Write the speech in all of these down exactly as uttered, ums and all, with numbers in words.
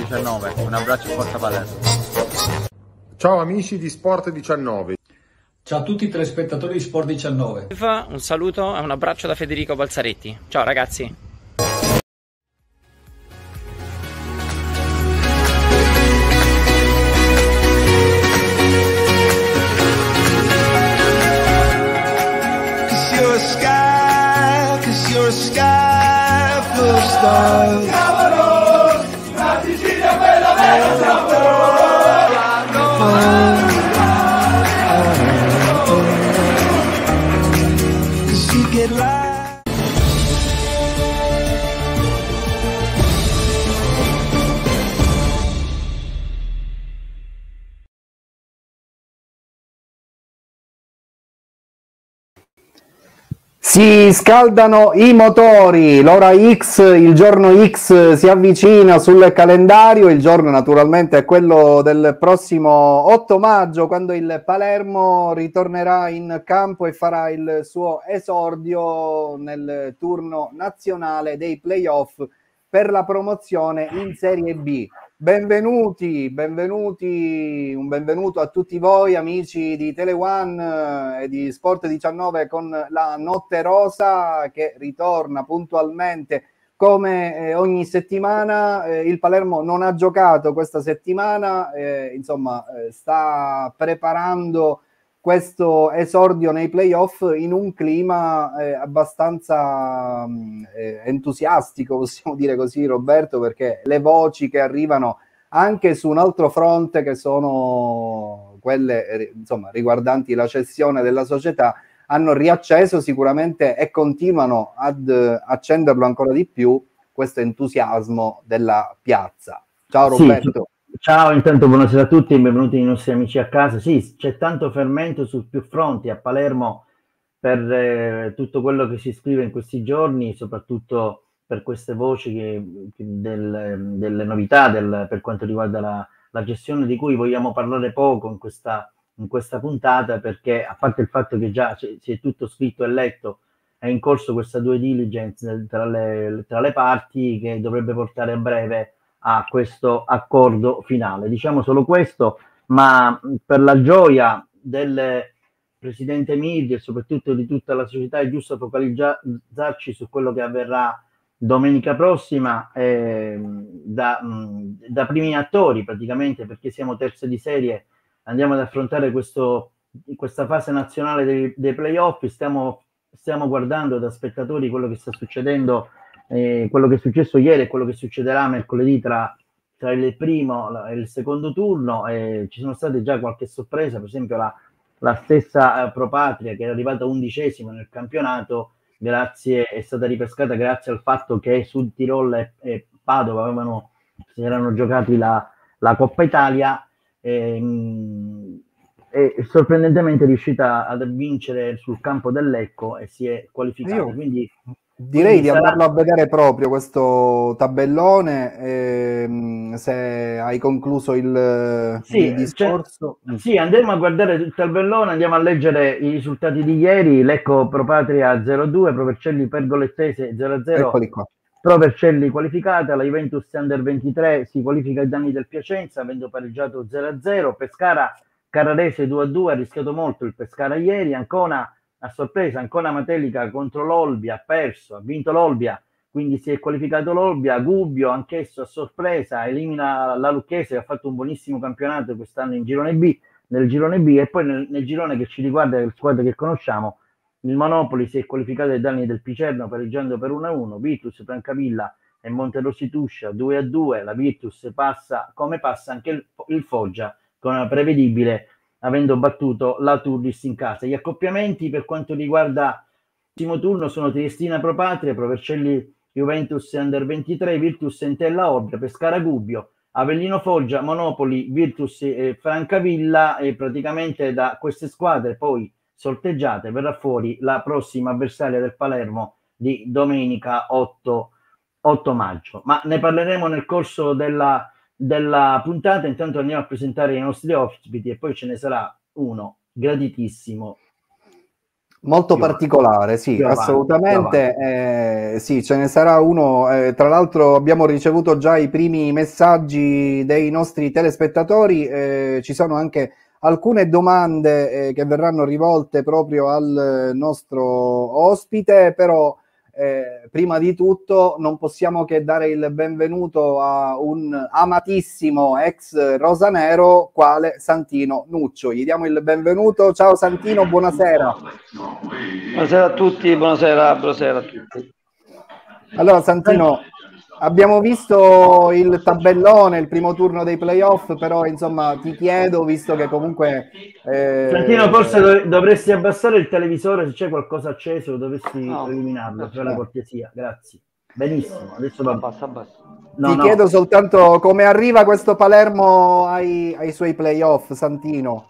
diciannove. Un abbraccio e forza Palermo. Ciao amici di Sport diciannove. Ciao a tutti i telespettatori di Sport diciannove. Un saluto e un abbraccio da Federico Balzaretti. Ciao ragazzi. La Sicilia è quella vera, Si scaldano i motori, l'ora X, il giorno X si avvicina sul calendario, il giorno naturalmente è quello del prossimo otto maggio, quando il Palermo ritornerà in campo e farà il suo esordio nel turno nazionale dei playoff per la promozione in Serie B. Benvenuti, benvenuti, un benvenuto a tutti voi amici di Tele One e di Sport diciannove con la Notte Rosa che ritorna puntualmente come eh, ogni settimana. Eh, il Palermo non ha giocato questa settimana, eh, insomma eh, sta preparando questo esordio nei playoff in un clima eh, abbastanza eh, entusiastico, possiamo dire così, Roberto, perché le voci che arrivano anche su un altro fronte, che sono quelle insomma riguardanti la cessione della società, hanno riacceso sicuramente e continuano ad accenderlo ancora di più questo entusiasmo della piazza. Ciao Roberto. Sì. Ciao, intanto buonasera a tutti e benvenuti ai nostri amici a casa. Sì, c'è tanto fermento su più fronti a Palermo per eh, tutto quello che si scrive in questi giorni, soprattutto per queste voci che, che del, delle novità del, per quanto riguarda la, la gestione, di cui vogliamo parlare poco in questa, in questa puntata, perché a parte il fatto che già si è tutto scritto e letto, è in corso questa due diligence tra le, tra le parti che dovrebbe portare a breve a questo accordo finale. Diciamo solo questo, ma per la gioia del presidente Mirdi e soprattutto di tutta la società è giusto focalizzarci su quello che avverrà domenica prossima eh, da, mh, da primi attori praticamente, perché siamo terze di serie, andiamo ad affrontare questo, questa fase nazionale dei, dei playoff, stiamo, stiamo guardando da spettatori quello che sta succedendo. Eh, quello che è successo ieri e quello che succederà mercoledì tra, tra il primo e il secondo turno. Eh, ci sono state già qualche sorpresa, per esempio la, la stessa eh, Pro Patria, che è arrivata undicesima nel campionato, grazie, è stata ripescata grazie al fatto che Sud Tirol e, e Padova avevano, si erano giocati la, la Coppa Italia, e, e sorprendentemente è riuscita ad vincere sul campo del Lecco e si è qualificata. Io... Quindi direi di sarà... andarlo a vedere proprio questo tabellone, ehm, se hai concluso il, sì, il discorso. Cioè, sì, andremo a guardare il tabellone, andiamo a leggere i risultati di ieri. Lecco Pro Patria zero a due, Pro Vercelli Pergolettese zero a zero, eccoli qua. Pro Vercelli qualificata, la Juventus Under ventitré si qualifica ai danni del Piacenza avendo pareggiato zero a zero, Pescara Carrarese due a due, ha rischiato molto il Pescara ieri, Ancona a sorpresa, Ancona Matelica contro l'Olbia, ha perso, ha vinto l'Olbia, quindi si è qualificato l'Olbia, Gubbio anch'esso a sorpresa, elimina la Lucchese che ha fatto un buonissimo campionato quest'anno in girone B, nel girone B, e poi nel, nel girone che ci riguarda, le squadre che conosciamo, il Monopoli si è qualificato ai danni del Picerno pareggiando per uno a uno, Virtus Francavilla e Monterosituscia due a due, la Virtus passa come passa anche il, il Foggia con una prevedibile avendo battuto la Turris in casa. Gli accoppiamenti per quanto riguarda il primo turno sono Triestina Pro Patria, Pro Vercelli Juventus Under ventitré, Virtus Entella Olbia, Pescara Gubbio, Avellino Foggia, Monopoli, Virtus e Francavilla, e praticamente da queste squadre poi sorteggiate verrà fuori la prossima avversaria del Palermo di domenica otto maggio. Ma ne parleremo nel corso della della puntata. Intanto andiamo a presentare i nostri ospiti e poi ce ne sarà uno graditissimo Molto più particolare, sì, più avanti, assolutamente. più Eh, sì, ce ne sarà uno. Eh, tra l'altro abbiamo ricevuto già i primi messaggi dei nostri telespettatori. Eh, ci sono anche alcune domande eh, che verranno rivolte proprio al nostro ospite, però eh, prima di tutto non possiamo che dare il benvenuto a un amatissimo ex rosanero quale Santino Nuccio. Gli diamo il benvenuto. Ciao Santino, buonasera. Buonasera a tutti, buonasera, buonasera a tutti. Allora Santino, abbiamo visto il tabellone, il primo turno dei playoff, però insomma ti chiedo, visto che comunque... Eh... Santino, forse dov dovresti abbassare il televisore, se c'è qualcosa acceso dovresti no, eliminarlo, per la cortesia, grazie. Benissimo, adesso va. Abbassa, abbassa. No, ti no. chiedo soltanto come arriva questo Palermo ai, ai suoi playoff, Santino.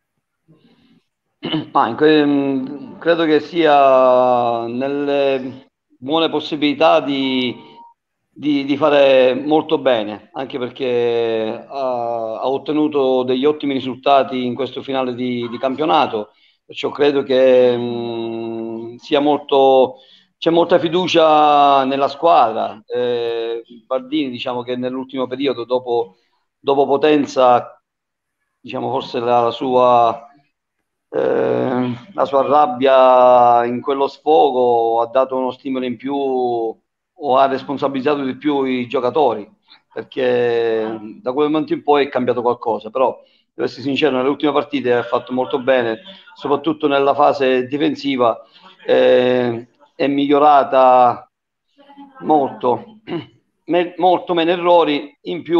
Ma credo che sia nelle buone possibilità di, di, di fare molto bene, anche perché ha, ha ottenuto degli ottimi risultati in questo finale di, di campionato, perciò credo che mh, sia molto, c'è molta fiducia nella squadra. eh, Bardini, diciamo che nell'ultimo periodo, dopo, dopo Potenza, diciamo forse la, la sua Eh, la sua rabbia in quello sfogo ha dato uno stimolo in più o ha responsabilizzato di più i giocatori, perché da quel momento in poi è cambiato qualcosa. Però devo essere sincero, nelle ultime partite ha fatto molto bene, soprattutto nella fase difensiva eh, è migliorata molto, Me molto meno errori in più.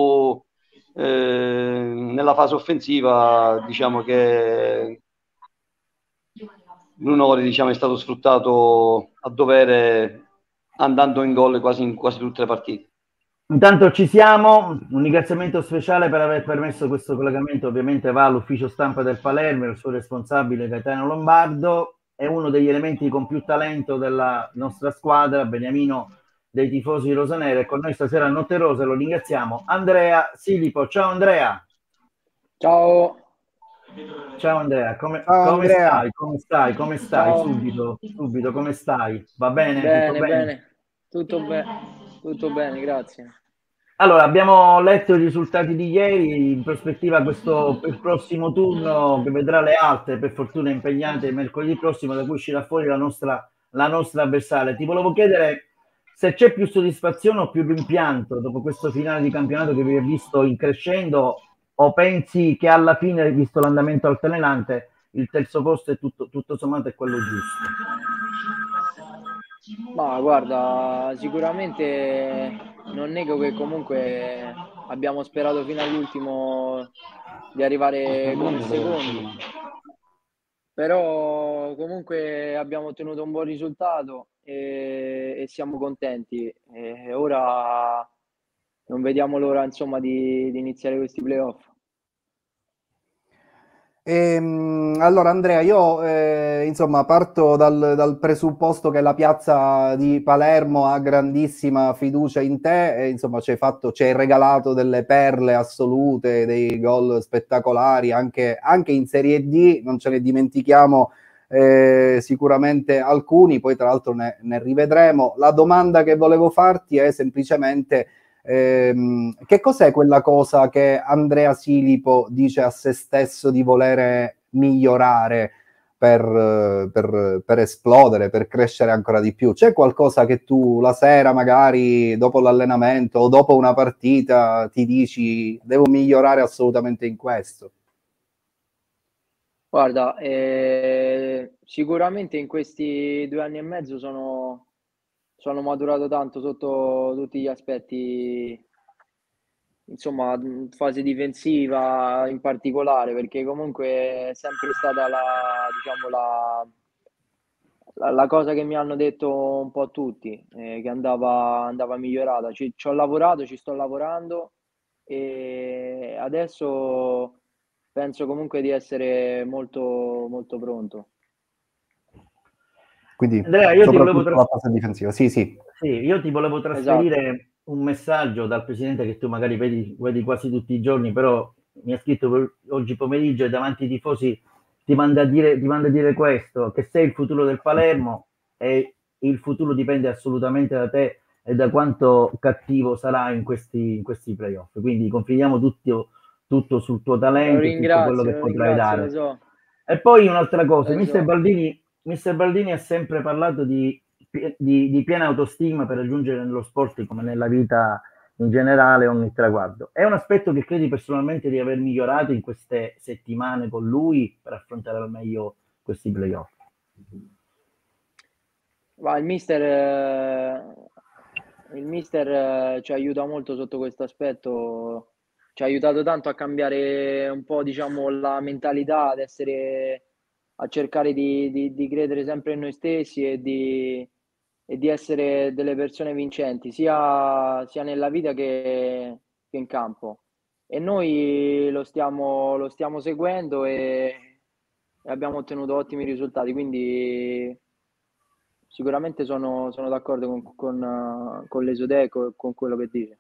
Eh, nella fase offensiva diciamo che Brunori, diciamo, è stato sfruttato a dovere, andando in gol quasi in quasi tutte le partite. Intanto ci siamo, un ringraziamento speciale per aver permesso questo collegamento, ovviamente va all'ufficio stampa del Palermo, il suo responsabile Gaetano Lombardo, è uno degli elementi con più talento della nostra squadra, beniamino dei tifosi rosaneri, e con noi stasera a Notte Rosa lo ringraziamo, Andrea Silipo. Ciao Andrea. Ciao. Ciao Andrea, come, Ciao, come Andrea. stai? Come stai? Come stai? Ciao. Subito, subito, come stai? Va bene? Bene, Tutto bene? bene. Tutto, be tutto bene, grazie. Allora, abbiamo letto i risultati di ieri, in prospettiva questo il prossimo turno che vedrà le altre, per fortuna impegnate mercoledì prossimo, da cui uscirà fuori la nostra, la nostra avversaria. Ti volevo chiedere se c'è più soddisfazione o più rimpianto dopo questo finale di campionato che vi ha visto in crescendo, o pensi che alla fine, visto l'andamento altalenante, il terzo posto è tutto, tutto sommato è quello giusto? Ma guarda, sicuramente non nego che comunque abbiamo sperato fino all'ultimo di arrivare come secondi, però comunque abbiamo ottenuto un buon risultato e, e siamo contenti. E ora non vediamo l'ora, insomma, di, di iniziare questi playoff. Ehm, allora Andrea, io eh, insomma parto dal, dal presupposto che la piazza di Palermo ha grandissima fiducia in te e insomma ci hai fatto, ci hai regalato delle perle assolute, dei gol spettacolari anche, anche in Serie D, non ce ne dimentichiamo eh, sicuramente alcuni, poi tra l'altro ne, ne rivedremo. La domanda che volevo farti è semplicemente Ehm, che cos'è quella cosa che Andrea Silipo dice a se stesso di volere migliorare per, per, per esplodere, per crescere ancora di più? C'è qualcosa che tu la sera, magari dopo l'allenamento o dopo una partita, ti dici devo migliorare assolutamente in questo? Guarda, eh, sicuramente in questi due anni e mezzo sono sono maturato tanto sotto tutti gli aspetti, insomma, fase difensiva in particolare, perché comunque è sempre stata la, diciamo, la, la, la cosa che mi hanno detto un po' tutti, eh, che andava, andava migliorata. Ci, ci ho lavorato, ci sto lavorando e adesso penso comunque di essere molto, molto pronto. Quindi Andrea, io ti volevo la fase difensiva. Sì, sì. Sì, io ti volevo trasferire Esatto. un messaggio dal presidente che tu magari vedi, vedi quasi tutti i giorni, però mi ha scritto oggi pomeriggio e davanti ai tifosi ti manda a dire, ti manda a dire questo, che sei il futuro del Palermo e il futuro dipende assolutamente da te e da quanto cattivo sarà in questi, in questi playoff. Quindi confidiamo tutto, tutto sul tuo talento, lo ringrazio, tutto quello che lo potrai dare. Lo so. E poi un'altra cosa, Lo mister so. Baldini, mister Baldini ha sempre parlato di, di, di piena autostima per raggiungere nello sport, come nella vita in generale, ogni traguardo. È un aspetto che credi personalmente di aver migliorato in queste settimane con lui per affrontare al meglio questi playoff? Ma il mister, eh, il mister eh, ci aiuta molto sotto questo aspetto, ci ha aiutato tanto a cambiare un po', diciamo, la mentalità, ad essere, a cercare di, di, di credere sempre in noi stessi e di, e di essere delle persone vincenti, sia, sia nella vita che, che in campo. E noi lo stiamo, lo stiamo seguendo e, e abbiamo ottenuto ottimi risultati, quindi sicuramente sono, sono d'accordo con, con, con l'Esodeco e con quello che dice.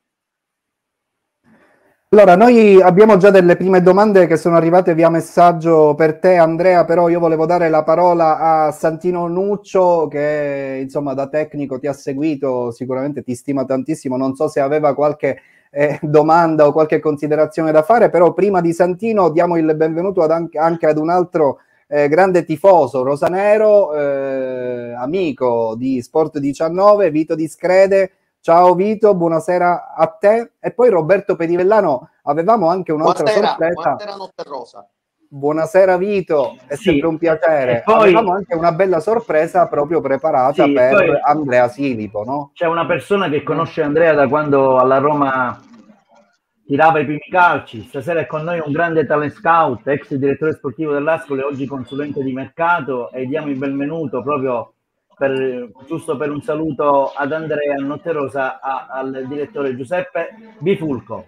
Allora, noi abbiamo già delle prime domande che sono arrivate via messaggio per te, Andrea, però io volevo dare la parola a Santino Nuccio, che insomma da tecnico ti ha seguito, sicuramente ti stima tantissimo, non so se aveva qualche eh, domanda o qualche considerazione da fare, però prima di Santino diamo il benvenuto ad anche, anche ad un altro eh, grande tifoso rosanero, eh, amico di Sport diciannove, Vito Di Screde. Ciao Vito, buonasera a te. E poi Roberto Pedivellano, avevamo anche un'altra buonasera, sorpresa. Buonasera Notte Rosa. Buonasera Vito, è sì, sempre un piacere. poi, avevamo anche una bella sorpresa proprio preparata sì, per poi Andrea Silipo, no? C'è una persona che conosce Andrea da quando alla Roma tirava i primi calci. Stasera è con noi un grande talent scout, ex direttore sportivo dell'Ascoli, oggi consulente di mercato, e diamo il benvenuto proprio per, giusto per un saluto ad Andrea Notterosa, a, al direttore Giuseppe Bifulco.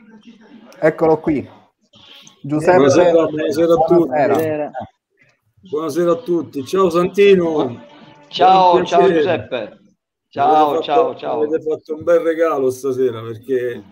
Eccolo qui. Giuseppe, buonasera, buonasera a tutti. Buonasera. Buonasera a tutti. Ciao Santino. Ciao, ciao Giuseppe. Ciao, fatto, ciao, ciao. Avete fatto un bel regalo stasera, perché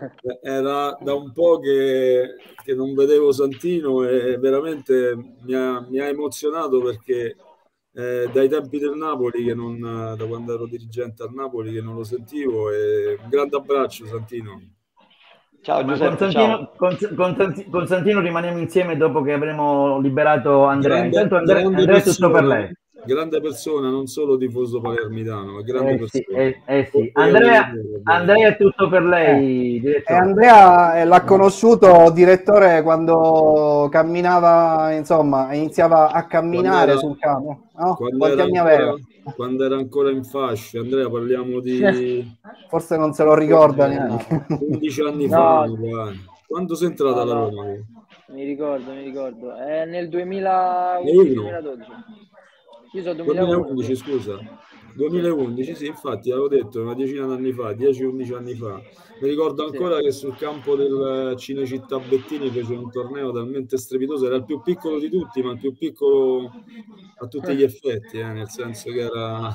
era da un po' che, che non vedevo Santino e veramente mi ha, mi ha emozionato, perché eh, dai tempi del Napoli, che non, da quando ero dirigente al Napoli, che non lo sentivo. E un grande abbraccio Santino. Ciao Giuseppe, con, Santino, ciao. Con, con, con Santino rimaniamo insieme dopo che avremo liberato Andrea. Grande, Intanto Andrea, grande Andrea è persona, tutto per lei. Grande persona, non solo tifoso palermitano, ma grande eh persona. Sì, eh, eh sì. Andrea, Andrea è tutto per lei, eh, e Andrea l'ha conosciuto direttore quando camminava, insomma, iniziava a camminare era, sul campo, no? Quando Quanti era, anni ancora, aveva? quando era ancora in fascia, Andrea, parliamo di... Forse non se lo ricorda neanche. undici anni No. fa. Quando sei entrata alla no, Roma? no. Mi ricordo, mi ricordo. È nel duemilauno duemiladodici. Io sono duemilaundici, scusa. duemilaundici, sì, infatti avevo detto una decina d'anni fa, dieci undici anni fa. Mi ricordo ancora sì. che sul campo del Cinecittà Bettini fece un torneo talmente strepitoso, era il più piccolo di tutti, ma il più piccolo a tutti gli effetti, eh, nel senso che era...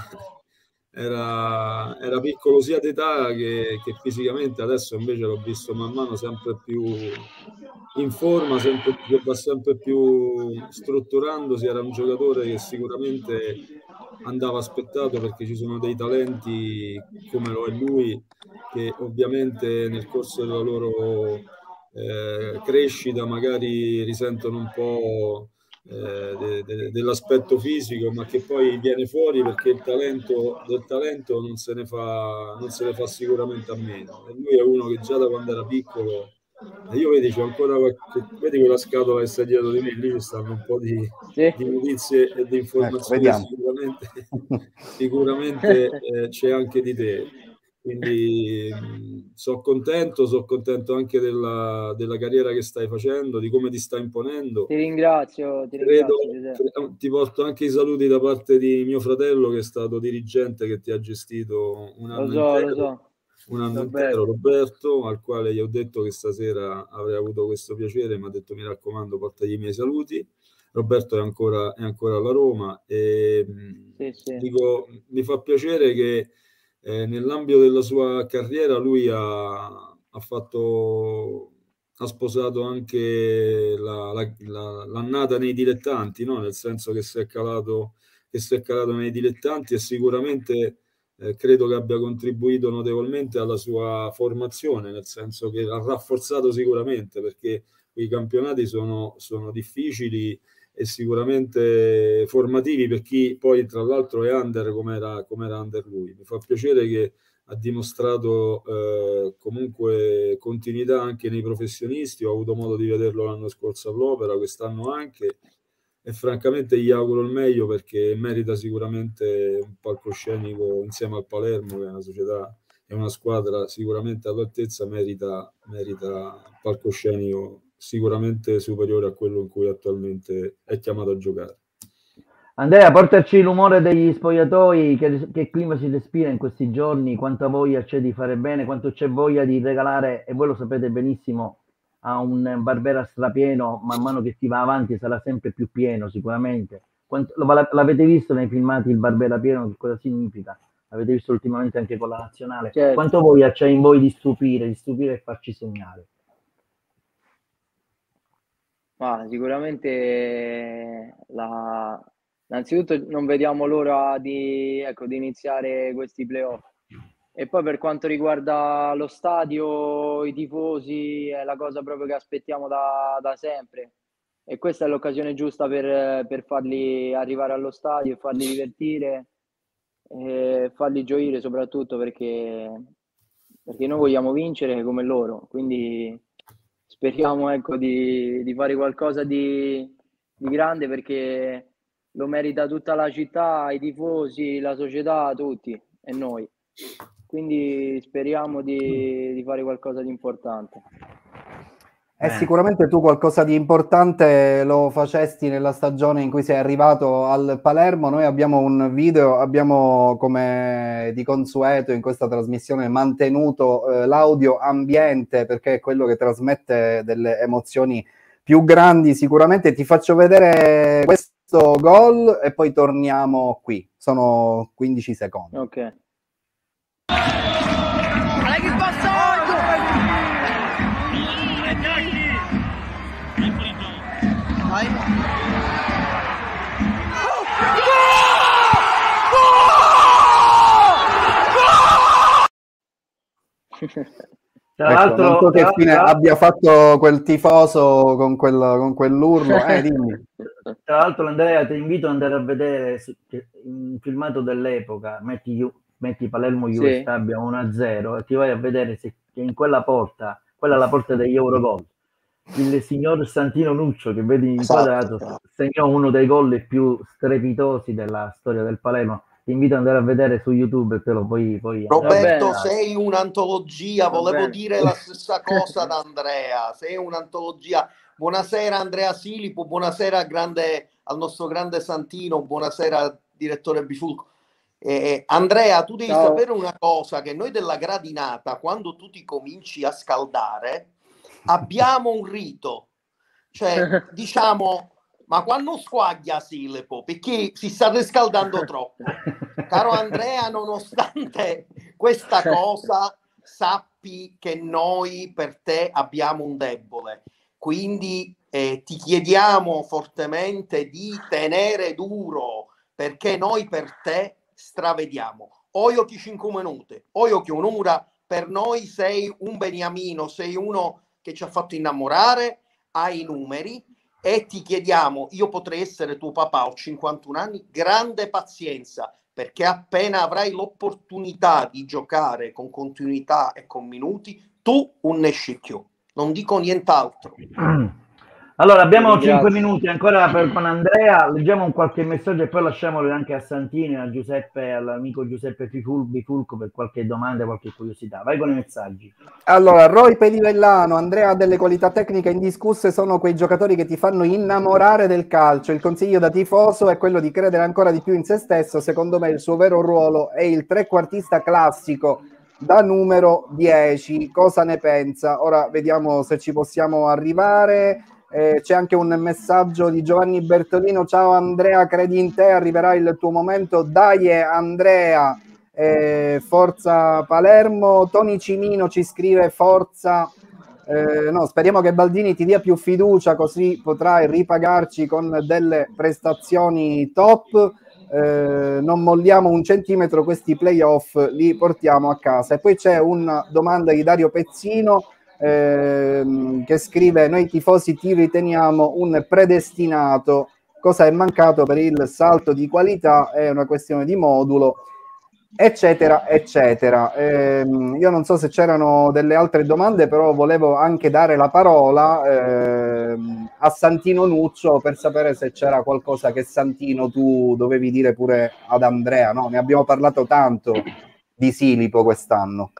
Era, era piccolo sia d'età che, che fisicamente. Adesso invece l'ho visto man mano sempre più in forma, sempre più, va sempre più strutturandosi. Era un giocatore che sicuramente andava aspettato, perché ci sono dei talenti come lo è lui, che ovviamente nel corso della loro eh, crescita magari risentono un po' Eh, de, de, dell'aspetto fisico, ma che poi viene fuori, perché il talento del talento non se ne fa, non se ne fa sicuramente a meno. E lui è uno che già da quando era piccolo, e io vedi, c'è ancora qualche, vedi quella scatola che sta dietro di me, lì ci stanno un po' di, sì. di notizie e di informazioni, ecco, sicuramente, sicuramente eh, c'è anche di te. Quindi sono contento, sono contento anche della, della carriera che stai facendo, di come ti stai imponendo. Ti ringrazio, ti Credo, ringrazio. Ti porto anche i saluti da parte di mio fratello, che è stato dirigente, che ti ha gestito un anno lo so, intero, lo so. un anno Roberto. intero, Roberto, al quale gli ho detto che stasera avrei avuto questo piacere, mi ha detto: mi raccomando, portagli i miei saluti. Roberto è ancora, è ancora alla Roma e sì, sì. dico, mi fa piacere che Eh, nell'ambito della sua carriera lui ha, ha fatto ha sposato anche la, la, la, l'annata nei dilettanti, no? Nel senso che si è calato, che si è calato nei dilettanti e sicuramente eh, credo che abbia contribuito notevolmente alla sua formazione, nel senso che l'ha rafforzato sicuramente, perché i campionati sono, sono difficili e sicuramente formativi per chi poi tra l'altro è under come era, come era under lui. Mi fa piacere che ha dimostrato eh, comunque continuità anche nei professionisti. Ho avuto modo di vederlo l'anno scorso all'Opera, quest'anno anche, e francamente gli auguro il meglio perché merita sicuramente un palcoscenico insieme al Palermo, che è una società e una squadra sicuramente all'altezza, merita, merita un palcoscenico sicuramente superiore a quello in cui attualmente è chiamato a giocare. Andrea, portaci l'umore degli spogliatoi, che, che clima si respira in questi giorni, quanta voglia c'è di fare bene, quanto c'è voglia di regalare, e voi lo sapete benissimo, a un Barbera strapieno, man mano che si va avanti sarà sempre più pieno sicuramente. Quanto, l'avete visto nei filmati il Barbera pieno, che cosa significa? L'avete visto ultimamente anche con la nazionale. Certo. Quanto voglia c'è in voi di stupire, di stupire e farci sognare? Ma sicuramente la... innanzitutto non vediamo l'ora di, ecco, di iniziare questi playoff. E poi per quanto riguarda lo stadio, i tifosi, è la cosa proprio che aspettiamo da, da sempre. E questa è l'occasione giusta per, per farli arrivare allo stadio e farli divertire e farli gioire soprattutto, perché, perché noi vogliamo vincere come loro. Quindi speriamo, ecco, di, di fare qualcosa di, di grande, perché lo merita tutta la città, i tifosi, la società, tutti e noi. Quindi speriamo di, di fare qualcosa di importante. E eh, sicuramente tu qualcosa di importante lo facesti nella stagione in cui sei arrivato al Palermo. Noi abbiamo un video, abbiamo come di consueto in questa trasmissione mantenuto eh, l'audio ambiente, perché è quello che trasmette delle emozioni più grandi. Sicuramente ti faccio vedere questo gol e poi torniamo qui. Sono quindici secondi. Ok. Tra ecco, l'altro, non so che tra fine abbia fatto quel tifoso con, quel, con quell'urlo. Eh, dimmi. Tra l'altro, Andrea, ti invito ad andare a vedere un filmato dell'epoca, metti, metti Palermo Juve Sì. Stabia uno a zero e ti vai a vedere se in quella porta, quella è la porta degli Eurogol, il signor Santino Nuccio, che vedi inquadrato, esatto, segnò uno dei gol più strepitosi della storia del Palermo. Ti invito ad andare a vedere su YouTube e te lo poi... poi Roberto, sei un'antologia, volevo bene. dire la stessa cosa ad Andrea, sei un'antologia. Buonasera Andrea Silipo, buonasera grande, al nostro grande Santino, buonasera direttore Bifulco. Eh, Andrea, tu devi Ciao. sapere una cosa, che noi della gradinata, quando tu ti cominci a scaldare, abbiamo un rito, cioè diciamo... Ma quando squaglia Silipo? Perché si sta riscaldando troppo. Caro Andrea, nonostante questa cosa, sappi che noi per te abbiamo un debole. Quindi eh, ti chiediamo fortemente di tenere duro, perché noi per te stravediamo. O io chi cinque minuti, o io chi un'ora, per noi sei un beniamino, sei uno che ci ha fatto innamorare, hai i numeri. E ti chiediamo, io potrei essere tuo papà, ho cinquantuno anni, grande pazienza, perché appena avrai l'opportunità di giocare con continuità e con minuti, tu un ne esci più. Non dico nient'altro. Allora, abbiamo cinque minuti ancora per, con Andrea, leggiamo un qualche messaggio e poi lasciamolo anche a Santino e a Giuseppe, all'amico Giuseppe Bifulco per qualche domanda, qualche curiosità. Vai con i messaggi. Allora, Roy Pedivellano, Andrea ha delle qualità tecniche indiscusse, sono quei giocatori che ti fanno innamorare del calcio. Il consiglio da tifoso è quello di credere ancora di più in se stesso. Secondo me il suo vero ruolo è il trequartista classico da numero dieci. Cosa ne pensa? Ora vediamo se ci possiamo arrivare. Eh, c'è anche un messaggio di Giovanni Bertolino. Ciao Andrea, credi in te, arriverà il tuo momento, dai Andrea, eh, forza Palermo. Tony Cimino ci scrive forza Eh, no, speriamo che Baldini ti dia più fiducia, così potrai ripagarci con delle prestazioni top. Eh, non molliamo un centimetro, questi playoff li portiamo a casa. E poi c'è una domanda di Dario Pezzino ehm, che scrive: noi tifosi ti riteniamo un predestinato, cosa è mancato per il salto di qualità? È una questione di modulo, eccetera eccetera. Ehm, io non so se c'erano delle altre domande, però volevo anche dare la parola ehm, a Santino Nuccio per sapere se c'era qualcosa che Santino tu dovevi dire pure ad Andrea, no? Ne abbiamo parlato tanto di Silipo quest'anno.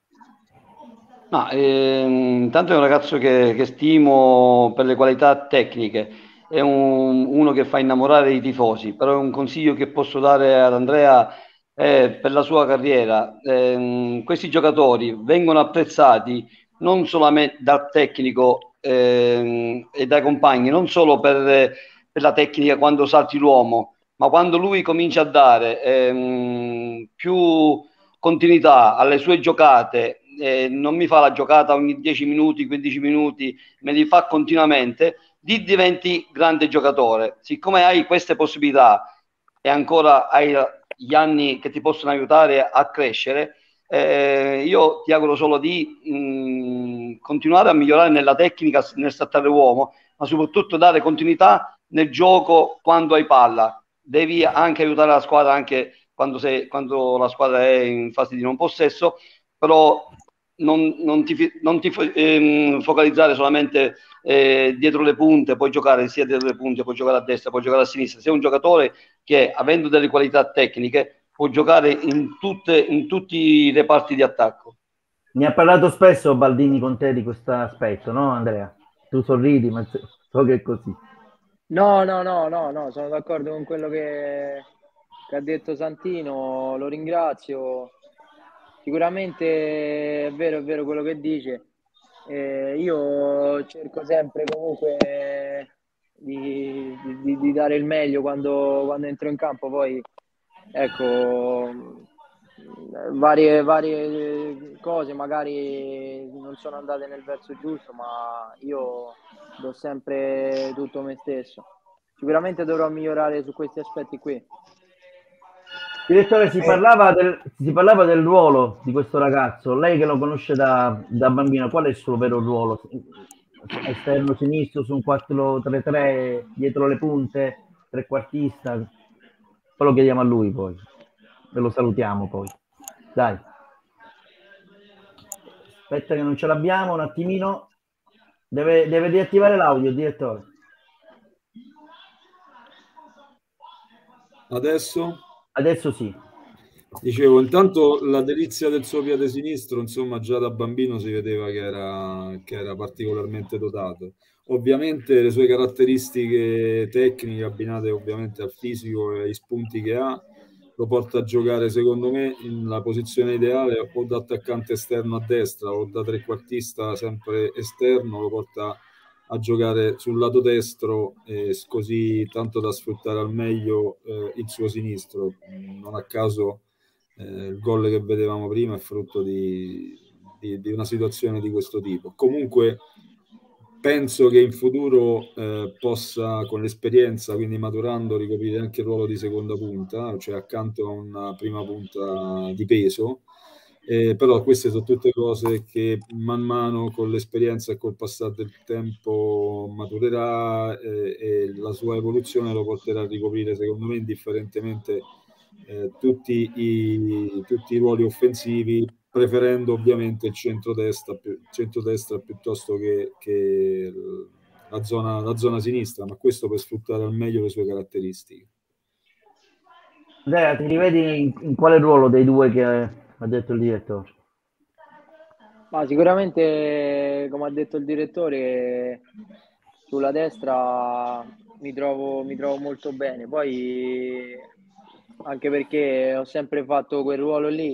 Ma, ehm, intanto è un ragazzo che, che stimo per le qualità tecniche, è un- uno che fa innamorare i tifosi, però un consiglio che posso dare ad Andrea è per la sua carriera. Ehm, questi giocatori vengono apprezzati non solamente dal tecnico ehm, e dai compagni, non solo per, per la tecnica quando salti l'uomo, ma quando lui comincia a dare ehm, più continuità alle sue giocate, eh, non mi fa la giocata ogni dieci minuti, quindici minuti, me li fa continuamente, di diventi grande giocatore. Siccome hai queste possibilità e ancora hai gli anni che ti possono aiutare a crescere, eh, io ti auguro solo di mh, continuare a migliorare nella tecnica, nel saltare l'uomo, ma soprattutto dare continuità nel gioco quando hai palla. Devi anche aiutare la squadra anche quando, sei, quando la squadra è in fase di non possesso, però non, non ti, non ti ehm, focalizzare solamente eh, dietro le punte, puoi giocare sia dietro le punte, puoi giocare a destra, puoi giocare a sinistra. Sei un giocatore che, avendo delle qualità tecniche, può giocare in, tutte, in tutti i reparti di attacco. Ne ha parlato spesso Baldini con te di questo aspetto, no Andrea? Tu sorridi, ma so che è così. No, no, no, no, no, sono d'accordo con quello che, che ha detto Santino, lo ringrazio. Sicuramente è vero, è vero quello che dice. Eh, io cerco sempre comunque di, di- di dare il meglio quando, quando entro in campo, poi ecco, varie, varie cose magari non sono andate nel verso giusto, ma io do sempre tutto me stesso. Sicuramente dovrò migliorare su questi aspetti qui. Direttore, si parlava, del, si parlava del ruolo di questo ragazzo. Lei che lo conosce da, da bambino, qual è il suo vero ruolo? Esterno sinistro su un quattro tre tre, dietro le punte, trequartista? Poi lo chiediamo a lui poi. E lo salutiamo poi. Dai. Aspetta che non ce l'abbiamo, un attimino. Deve, deve riattivare l'audio, direttore. Adesso? Adesso sì. Dicevo, intanto la delizia del suo piede sinistro, insomma, già da bambino si vedeva che era, che era particolarmente dotato. Ovviamente le sue caratteristiche tecniche, abbinate ovviamente al fisico e agli spunti che ha, lo porta a giocare, secondo me, nella posizione ideale o da attaccante esterno a destra o da trequartista sempre esterno, lo porta a giocare sul lato destro, eh, così tanto da sfruttare al meglio eh, il suo sinistro. Non a caso eh, il gol che vedevamo prima è frutto di, di, di una situazione di questo tipo. Comunque penso che in futuro eh, possa, con l'esperienza, quindi maturando, ricoprire anche il ruolo di seconda punta, cioè accanto a una prima punta di peso. Eh, però queste sono tutte cose che man mano con l'esperienza e col passare del tempo maturerà eh, e la sua evoluzione lo porterà a ricoprire, secondo me, indifferentemente eh, tutti, i, tutti i ruoli offensivi, preferendo ovviamente il centrodestra, centrodestra piuttosto che, che la, zona, la zona sinistra, ma questo per sfruttare al meglio le sue caratteristiche. Andrea, ti rivedi in, in quale ruolo dei due che ha detto il direttore? Ma sicuramente, come ha detto il direttore, sulla destra mi trovo, mi trovo molto bene. Poi, anche perché ho sempre fatto quel ruolo lì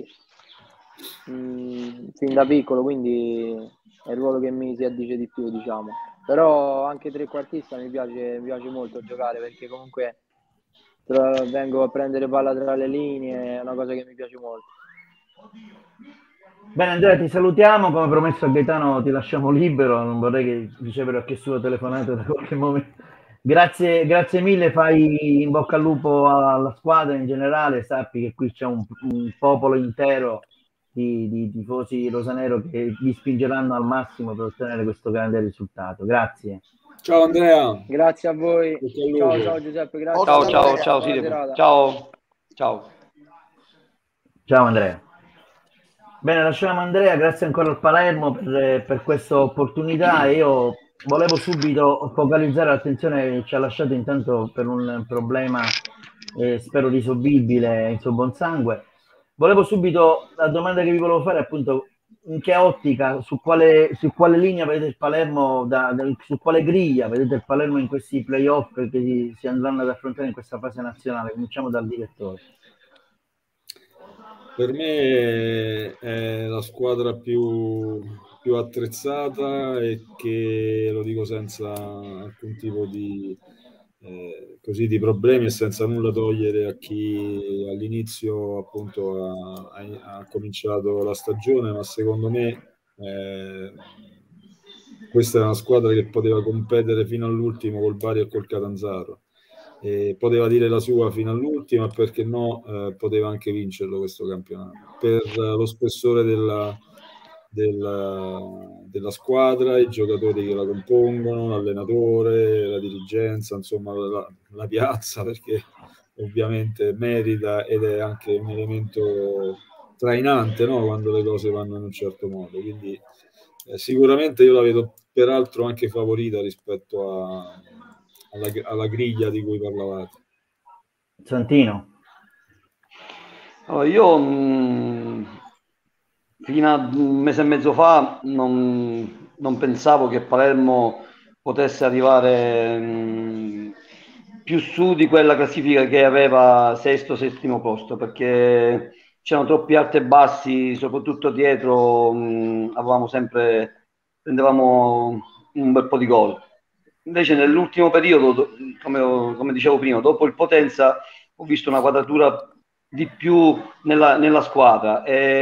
mh, fin da piccolo, quindi è il ruolo che mi si addice di più, diciamo. Però anche trequartista mi piace, mi piace molto giocare, perché comunque tra- vengo a prendere palla tra le linee, è una cosa che mi piace molto. Bene Andrea, ti salutiamo, come promesso a Gaetano ti lasciamo libero, non vorrei che ricevere qualche sua telefonata da qualche momento. Grazie, grazie mille, fai in bocca al lupo alla squadra in generale, sappi che qui c'è un, un popolo intero di, di tifosi rosanero che vi spingeranno al massimo per ottenere questo grande risultato. Grazie. Ciao Andrea. Grazie a voi. Ciao, ciao Giuseppe, grazie. Ciao, ciao, ciao, sì, ciao. Ciao. Ciao Andrea. Bene, lasciamo Andrea, grazie ancora al Palermo per, per questa opportunità. Io volevo subito focalizzare l'attenzione che ci ha lasciato intanto per un problema eh, spero risolvibile in suo buon sangue. Volevo subito, la domanda che vi volevo fare è appunto in che ottica, su quale, su quale linea vedete il Palermo, da, da, su quale griglia vedete il Palermo in questi playoff che si, si andranno ad affrontare in questa fase nazionale. Cominciamo dal direttore. Per me è la squadra più, più attrezzata e che, lo dico senza alcun tipo di, eh, così, di problemi e senza nulla togliere a chi all'inizio appunto ha, ha, ha cominciato la stagione, ma secondo me eh, questa è una squadra che poteva competere fino all'ultimo col Bari e col Catanzaro. E poteva dire la sua fino all'ultima, perché no, eh, poteva anche vincerlo questo campionato per uh, lo spessore della, della, della squadra, i giocatori che la compongono, l'allenatore, la dirigenza, insomma la, la piazza, perché ovviamente merita ed è anche un elemento trainante, no? Quando le cose vanno in un certo modo, quindi eh, sicuramente io la vedo peraltro anche favorita rispetto a Alla, alla griglia di cui parlavate. Santino. Allora, io mh, fino a un mese e mezzo fa non, non pensavo che Palermo potesse arrivare mh, più su di quella classifica che aveva sesto, settimo posto, perché c'erano troppi alti e bassi, soprattutto dietro mh, avevamo sempre, prendevamo un bel po' di gol. Invece nell'ultimo periodo, come, come dicevo prima, dopo il Potenza ho visto una quadratura di più nella, nella squadra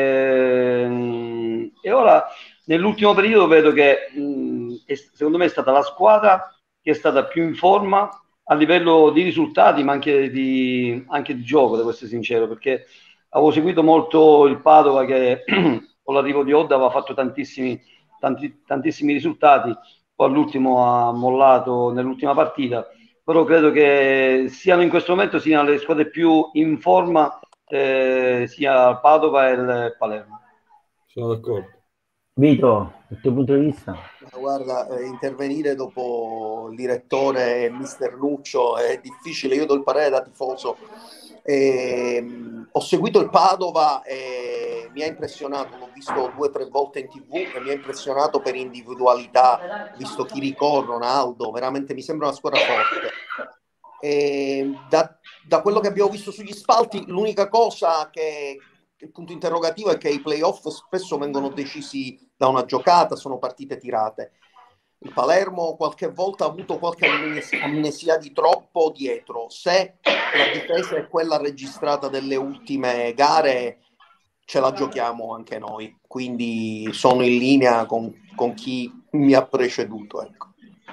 e, e ora nell'ultimo periodo vedo che mh, è, secondo me è stata la squadra che è stata più in forma a livello di risultati, ma anche di, anche di gioco, devo essere sincero, perché avevo seguito molto il Padova che con l'arrivo di Odda aveva fatto tantissimi, tanti, tantissimi risultati, poi all'ultimo ha mollato nell'ultima partita, però credo che siano in questo momento siano le squadre più in forma, eh, sia il Padova e il Palermo. Sono d'accordo. Vito, dal tuo punto di vista? Guarda, eh, intervenire dopo il direttore e mister Nuccio è difficile, io do il parere da tifoso. Eh, ho seguito il Padova e mi ha impressionato, l'ho visto due o tre volte in tv e mi ha impressionato per individualità, visto Chirico, Ronaldo, veramente mi sembra una squadra forte. E da, da quello che abbiamo visto sugli spalti, l'unica cosa che il punto interrogativo è che i playoff spesso vengono decisi da una giocata, sono partite tirate. Il Palermo qualche volta ha avuto qualche amnesia di troppo dietro. Se la difesa è quella registrata delle ultime gare, ce la giochiamo anche noi. Quindi sono in linea con, con chi mi ha preceduto. Ecco.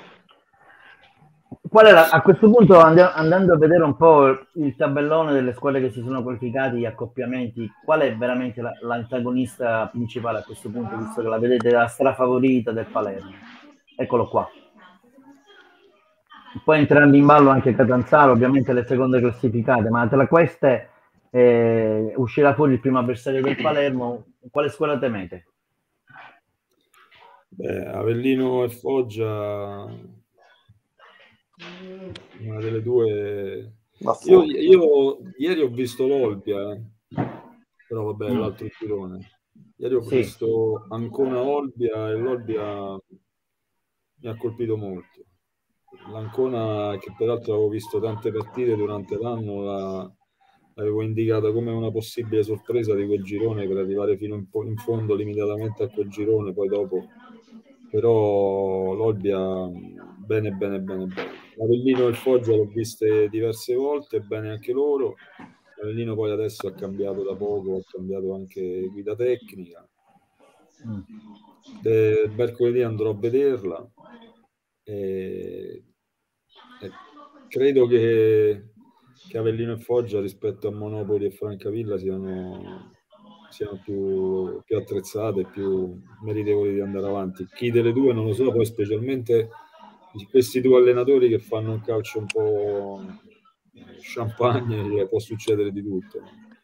Qual era, a questo punto, andando a vedere un po' il tabellone delle squadre che si sono qualificati, gli accoppiamenti, qual è veramente la, l'antagonista principale a questo punto, visto che la vedete la strafavorita del Palermo? Eccolo qua. Poi entreranno in ballo anche Catanzaro, ovviamente le seconde classificate, ma tra queste eh, uscirà fuori il primo avversario del Palermo. Quale squadra temete? Beh, Avellino e Foggia, una delle due. Io, io ieri ho visto l'Olbia, eh. Però vabbè, mm. l'altro girone. Ieri ho sì. visto Ancona Olbia e l'Olbia mi ha colpito molto. L'Ancona, che peraltro avevo visto tante partite durante l'anno, la, l'avevo indicata come una possibile sorpresa di quel girone per arrivare fino in, in fondo limitatamente a quel girone, poi dopo però l'Olbia bene bene bene bene. L'Avellino e il Foggia l'ho viste diverse volte, bene anche loro. L'Avellino poi adesso ha cambiato da poco, ha cambiato anche guida tecnica. Mm. Eh, mercoledì andrò a vederla e, e credo che, che Avellino e Foggia rispetto a Monopoli e Francavilla siano, siano più, più attrezzate, più meritevoli di andare avanti. Chi delle due non lo so, poi specialmente di questi due allenatori che fanno un calcio un po' champagne, può succedere di tutto.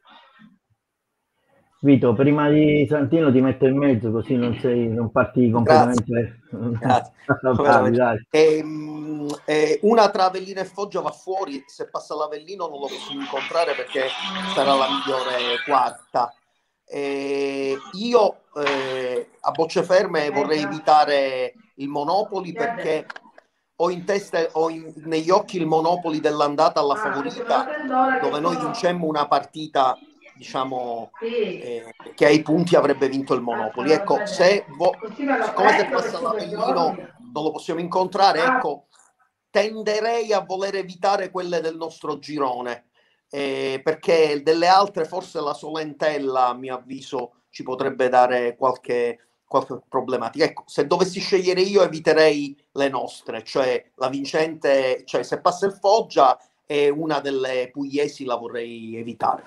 Vito, prima di Santino ti metto in mezzo così non, sei, non parti completamente. Grazie. Parli, dai. E, e una tra Avellino e Foggia va fuori, se passa l'Avellino non lo possiamo incontrare perché sarà la migliore quarta. E io eh, a bocce ferme vorrei evitare il Monopoli perché ho in testa, ho in, negli occhi il Monopoli dell'andata alla favorita, dove noi vincemmo una partita, diciamo, eh, che ai punti avrebbe vinto il Monopoli. Ecco, se vo- siccome se passa l'Avellino non lo possiamo incontrare, ecco, tenderei a voler evitare quelle del nostro girone, eh, perché delle altre forse la Solentella, a mio avviso, ci potrebbe dare qualche qualche problematica. Ecco, se dovessi scegliere io eviterei le nostre, cioè la vincente, cioè se passa il Foggia e una delle pugliesi la vorrei evitare.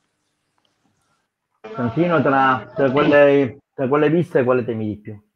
Santino, tra, tra, quelle, tra quelle viste quale temi di più?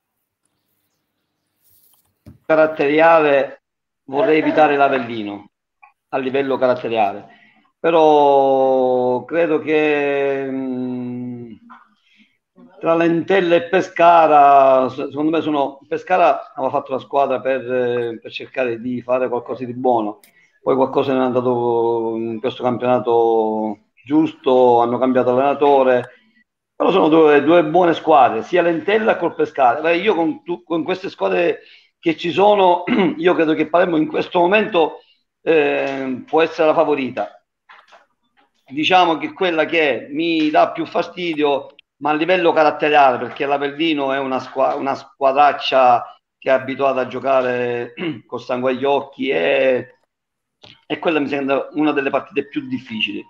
Caratteriale vorrei evitare l'Avellino a livello caratteriale, però credo che mh, tra Lentella e Pescara, secondo me sono Pescara aveva fatto la squadra per, per cercare di fare qualcosa di buono, poi qualcosa non è andato in questo campionato giusto, hanno cambiato allenatore, però sono due, due buone squadre, sia Lentella che col Pescara. Beh, io con, con queste squadre che ci sono, io credo che Palermo in questo momento eh, può essere la favorita. Diciamo che quella che mi dà più fastidio, ma a livello caratteriale, perché l'Avellino è una, squa- una squadraccia che è abituata a giocare col sangue agli occhi, e, e quella mi sembra una delle partite più difficili.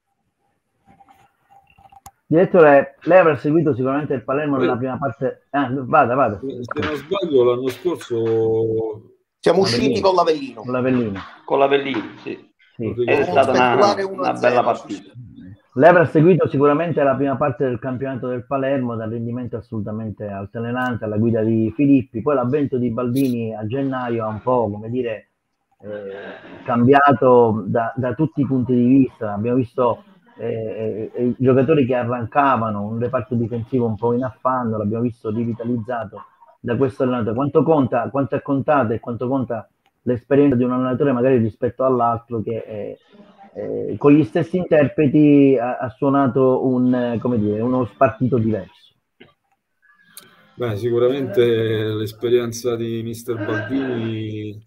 Direttore, lei avrà seguito sicuramente il Palermo nella prima parte. Ah, vada, vada. Se non sbaglio, l'anno scorso siamo usciti con l'Avellino. Con l'Avellino. Con l'Avellino, sì. sì. È stata una, una bella partita. Lei avrà seguito sicuramente la prima parte del campionato del Palermo, dal rendimento assolutamente altalenante alla guida di Filippi, poi l'avvento di Baldini a gennaio ha un po', come dire, eh, cambiato da, da tutti i punti di vista. Abbiamo visto eh, eh, i giocatori che arrancavano, un reparto difensivo un po' in affanno, l'abbiamo visto rivitalizzato da questo allenatore. Quanto conta, quanto è contato e quanto conta l'esperienza di un allenatore magari rispetto all'altro che eh, eh, con gli stessi interpreti ha, ha suonato un, come dire, uno spartito diverso? Beh, sicuramente l'esperienza di mister Baldini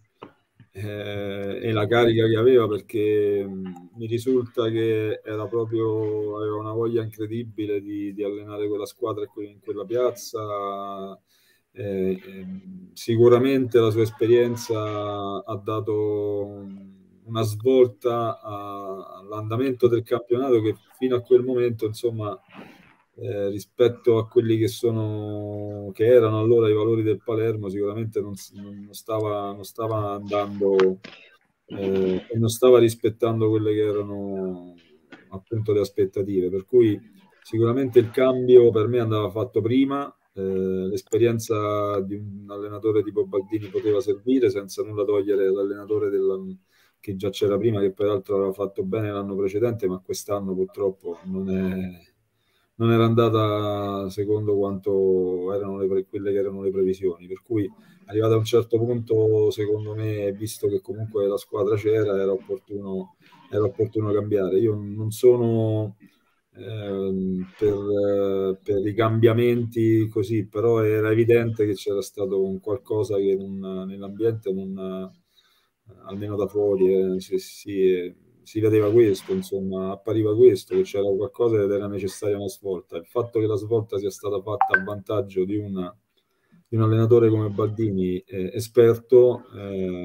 eh, e la carica che aveva, perché mh, mi risulta che era proprio, aveva una voglia incredibile di, di allenare quella squadra in quella piazza. Eh, eh, sicuramente la sua esperienza ha dato una svolta a, all'andamento del campionato, che fino a quel momento, insomma, eh, rispetto a quelli che sono che erano allora i valori del Palermo, sicuramente non, non stava non stava andando eh, e non stava rispettando quelle che erano appunto le aspettative, per cui sicuramente il cambio per me andava fatto prima. Eh, l'esperienza di un allenatore tipo Baldini poteva servire, senza nulla togliere l'allenatore della, che già c'era prima, che peraltro aveva fatto bene l'anno precedente, ma quest'anno purtroppo non, è, non era andata secondo quanto erano le, quelle che erano le previsioni, per cui arrivato a un certo punto, secondo me, visto che comunque la squadra c'era, era opportuno, era opportuno cambiare. Io non sono Eh, per, eh, per i cambiamenti così, però era evidente che c'era stato un qualcosa che non, nell'ambiente non, eh, almeno da fuori eh, si, si, si vedeva questo, insomma, appariva questo, che c'era qualcosa ed era necessaria una svolta. Il fatto che la svolta sia stata fatta a vantaggio di, una, di un allenatore come Baldini, eh, esperto, eh,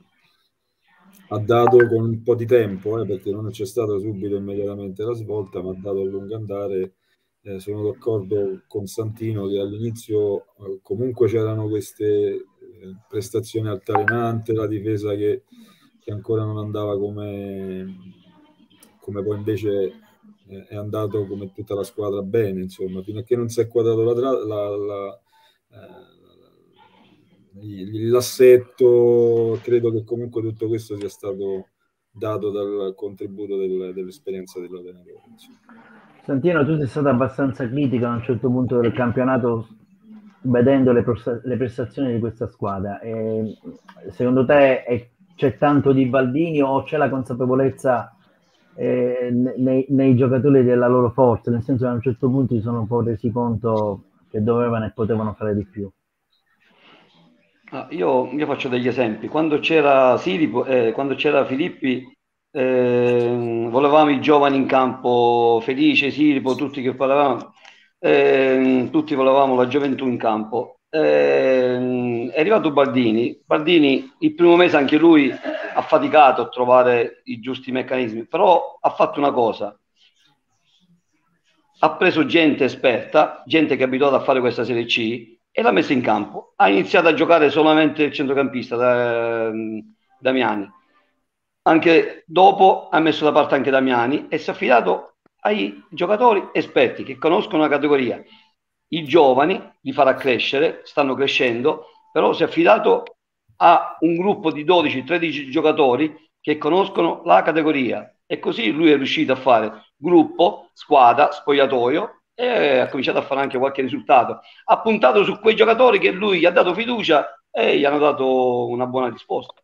ha dato con un po' di tempo, eh, perché non c'è stata subito immediatamente la svolta, ma ha dato a lungo andare eh, sono d'accordo con Santino che all'inizio eh, comunque c'erano queste eh, prestazioni altalenanti, la difesa che, che ancora non andava come, come poi invece eh, è andato come tutta la squadra bene, insomma, fino a che non si è quadrato la, la, la, eh, l'assetto. Credo che comunque tutto questo sia stato dato dal contributo del, dell'esperienza dell'allenatore. Santino, tu sei stato abbastanza critico a un certo punto del campionato vedendo le, le prestazioni di questa squadra. E secondo te è, c'è tanto di Baldini o c'è la consapevolezza eh, nei, nei giocatori della loro forza? Nel senso che a un certo punto si sono un po' resi conto che dovevano e potevano fare di più. Ah, io, io faccio degli esempi. Quando c'era Siripo, eh, quando c'era Filippi, eh, volevamo i giovani in campo, Felice, Siripo, tutti che parlavamo, eh, tutti volevamo la gioventù in campo. Eh, è arrivato Baldini. Baldini, il primo mese anche lui ha faticato a trovare i giusti meccanismi, però ha fatto una cosa. Ha preso gente esperta, gente che è abituata a fare questa Serie C, e l'ha messa in campo. Ha iniziato a giocare solamente il centrocampista da, Damiani. Anche dopo ha messo da parte anche Damiani e si è affidato ai giocatori esperti che conoscono la categoria. I giovani li farà crescere, stanno crescendo, però si è affidato a un gruppo di dodici tredici giocatori che conoscono la categoria, e così lui è riuscito a fare gruppo, squadra, spogliatoio, e ha cominciato a fare anche qualche risultato. Ha puntato su quei giocatori che lui gli ha dato fiducia e gli hanno dato una buona risposta.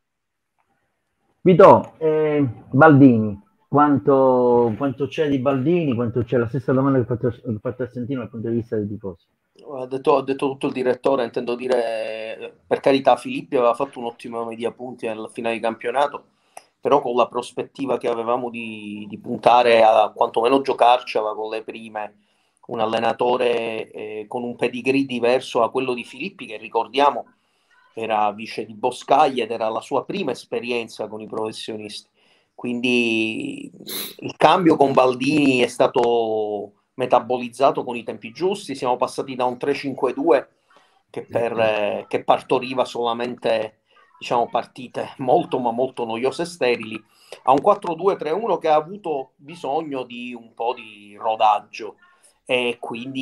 Vito, eh, Baldini, quanto, quanto c'è di Baldini? Quanto c'è? La stessa domanda che ho fatto a Santino dal punto di vista dei tifosi. Ha detto, ha detto tutto il direttore, intendo dire, per carità, Filippi aveva fatto un ottimo media punti alla finale di campionato, però con la prospettiva che avevamo di, di puntare a quantomeno giocarcela con le prime, un allenatore eh, con un pedigree diverso da quello di Filippi, che ricordiamo era vice di Boscaglia ed era la sua prima esperienza con i professionisti. Quindi il cambio con Baldini è stato metabolizzato con i tempi giusti. Siamo passati da un tre cinque due che, per, eh, che partoriva solamente, diciamo, partite molto ma molto noiose e sterili, a un quattro due tre uno che ha avuto bisogno di un po' di rodaggio. E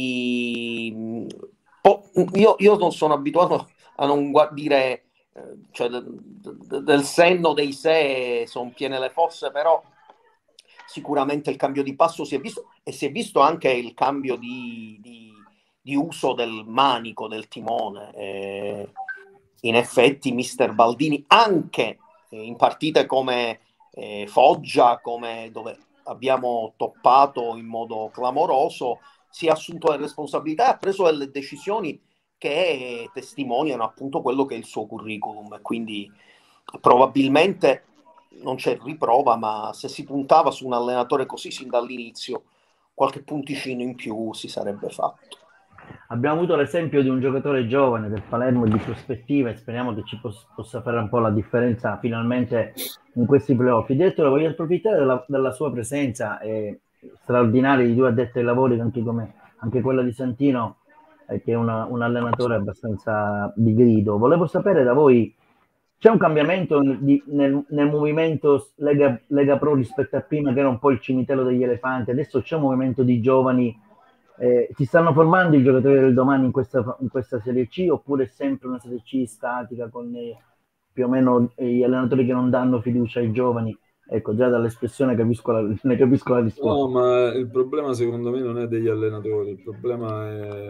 quindi oh, io, io non sono abituato a non dire, eh, cioè del, del senno dei sé sono piene le fosse, però sicuramente il cambio di passo si è visto, e si è visto anche il cambio di, di, di uso del manico, del timone. Eh, in effetti mister Baldini, anche in partite come eh, Foggia, come dove abbiamo toppato in modo clamoroso, si è assunto le responsabilità e ha preso delle decisioni che testimoniano appunto quello che è il suo curriculum. Quindi probabilmente non c'è riprova, ma se si puntava su un allenatore così sin dall'inizio, qualche punticino in più si sarebbe fatto. Abbiamo avuto l'esempio di un giocatore giovane del Palermo di prospettiva e speriamo che ci pos- possa fare un po' la differenza finalmente in questi playoff. Direttore, voglio approfittare della, della sua presenza eh, straordinaria di due addetti ai lavori, anche, come, anche quella di Santino, eh, che è una, un allenatore abbastanza di grido. Volevo sapere da voi, c'è un cambiamento di, nel, nel movimento Lega, Lega Pro rispetto a prima, che era un po' il cimitero degli elefanti? Adesso c'è un movimento di giovani. Eh, si stanno formando i giocatori del domani in questa, in questa Serie C, oppure è sempre una Serie C statica con eh, più o meno eh, gli allenatori che non danno fiducia ai giovani? Ecco, già dall'espressione capisco la, ne capisco la risposta. No, ma il problema secondo me non è degli allenatori, il problema è,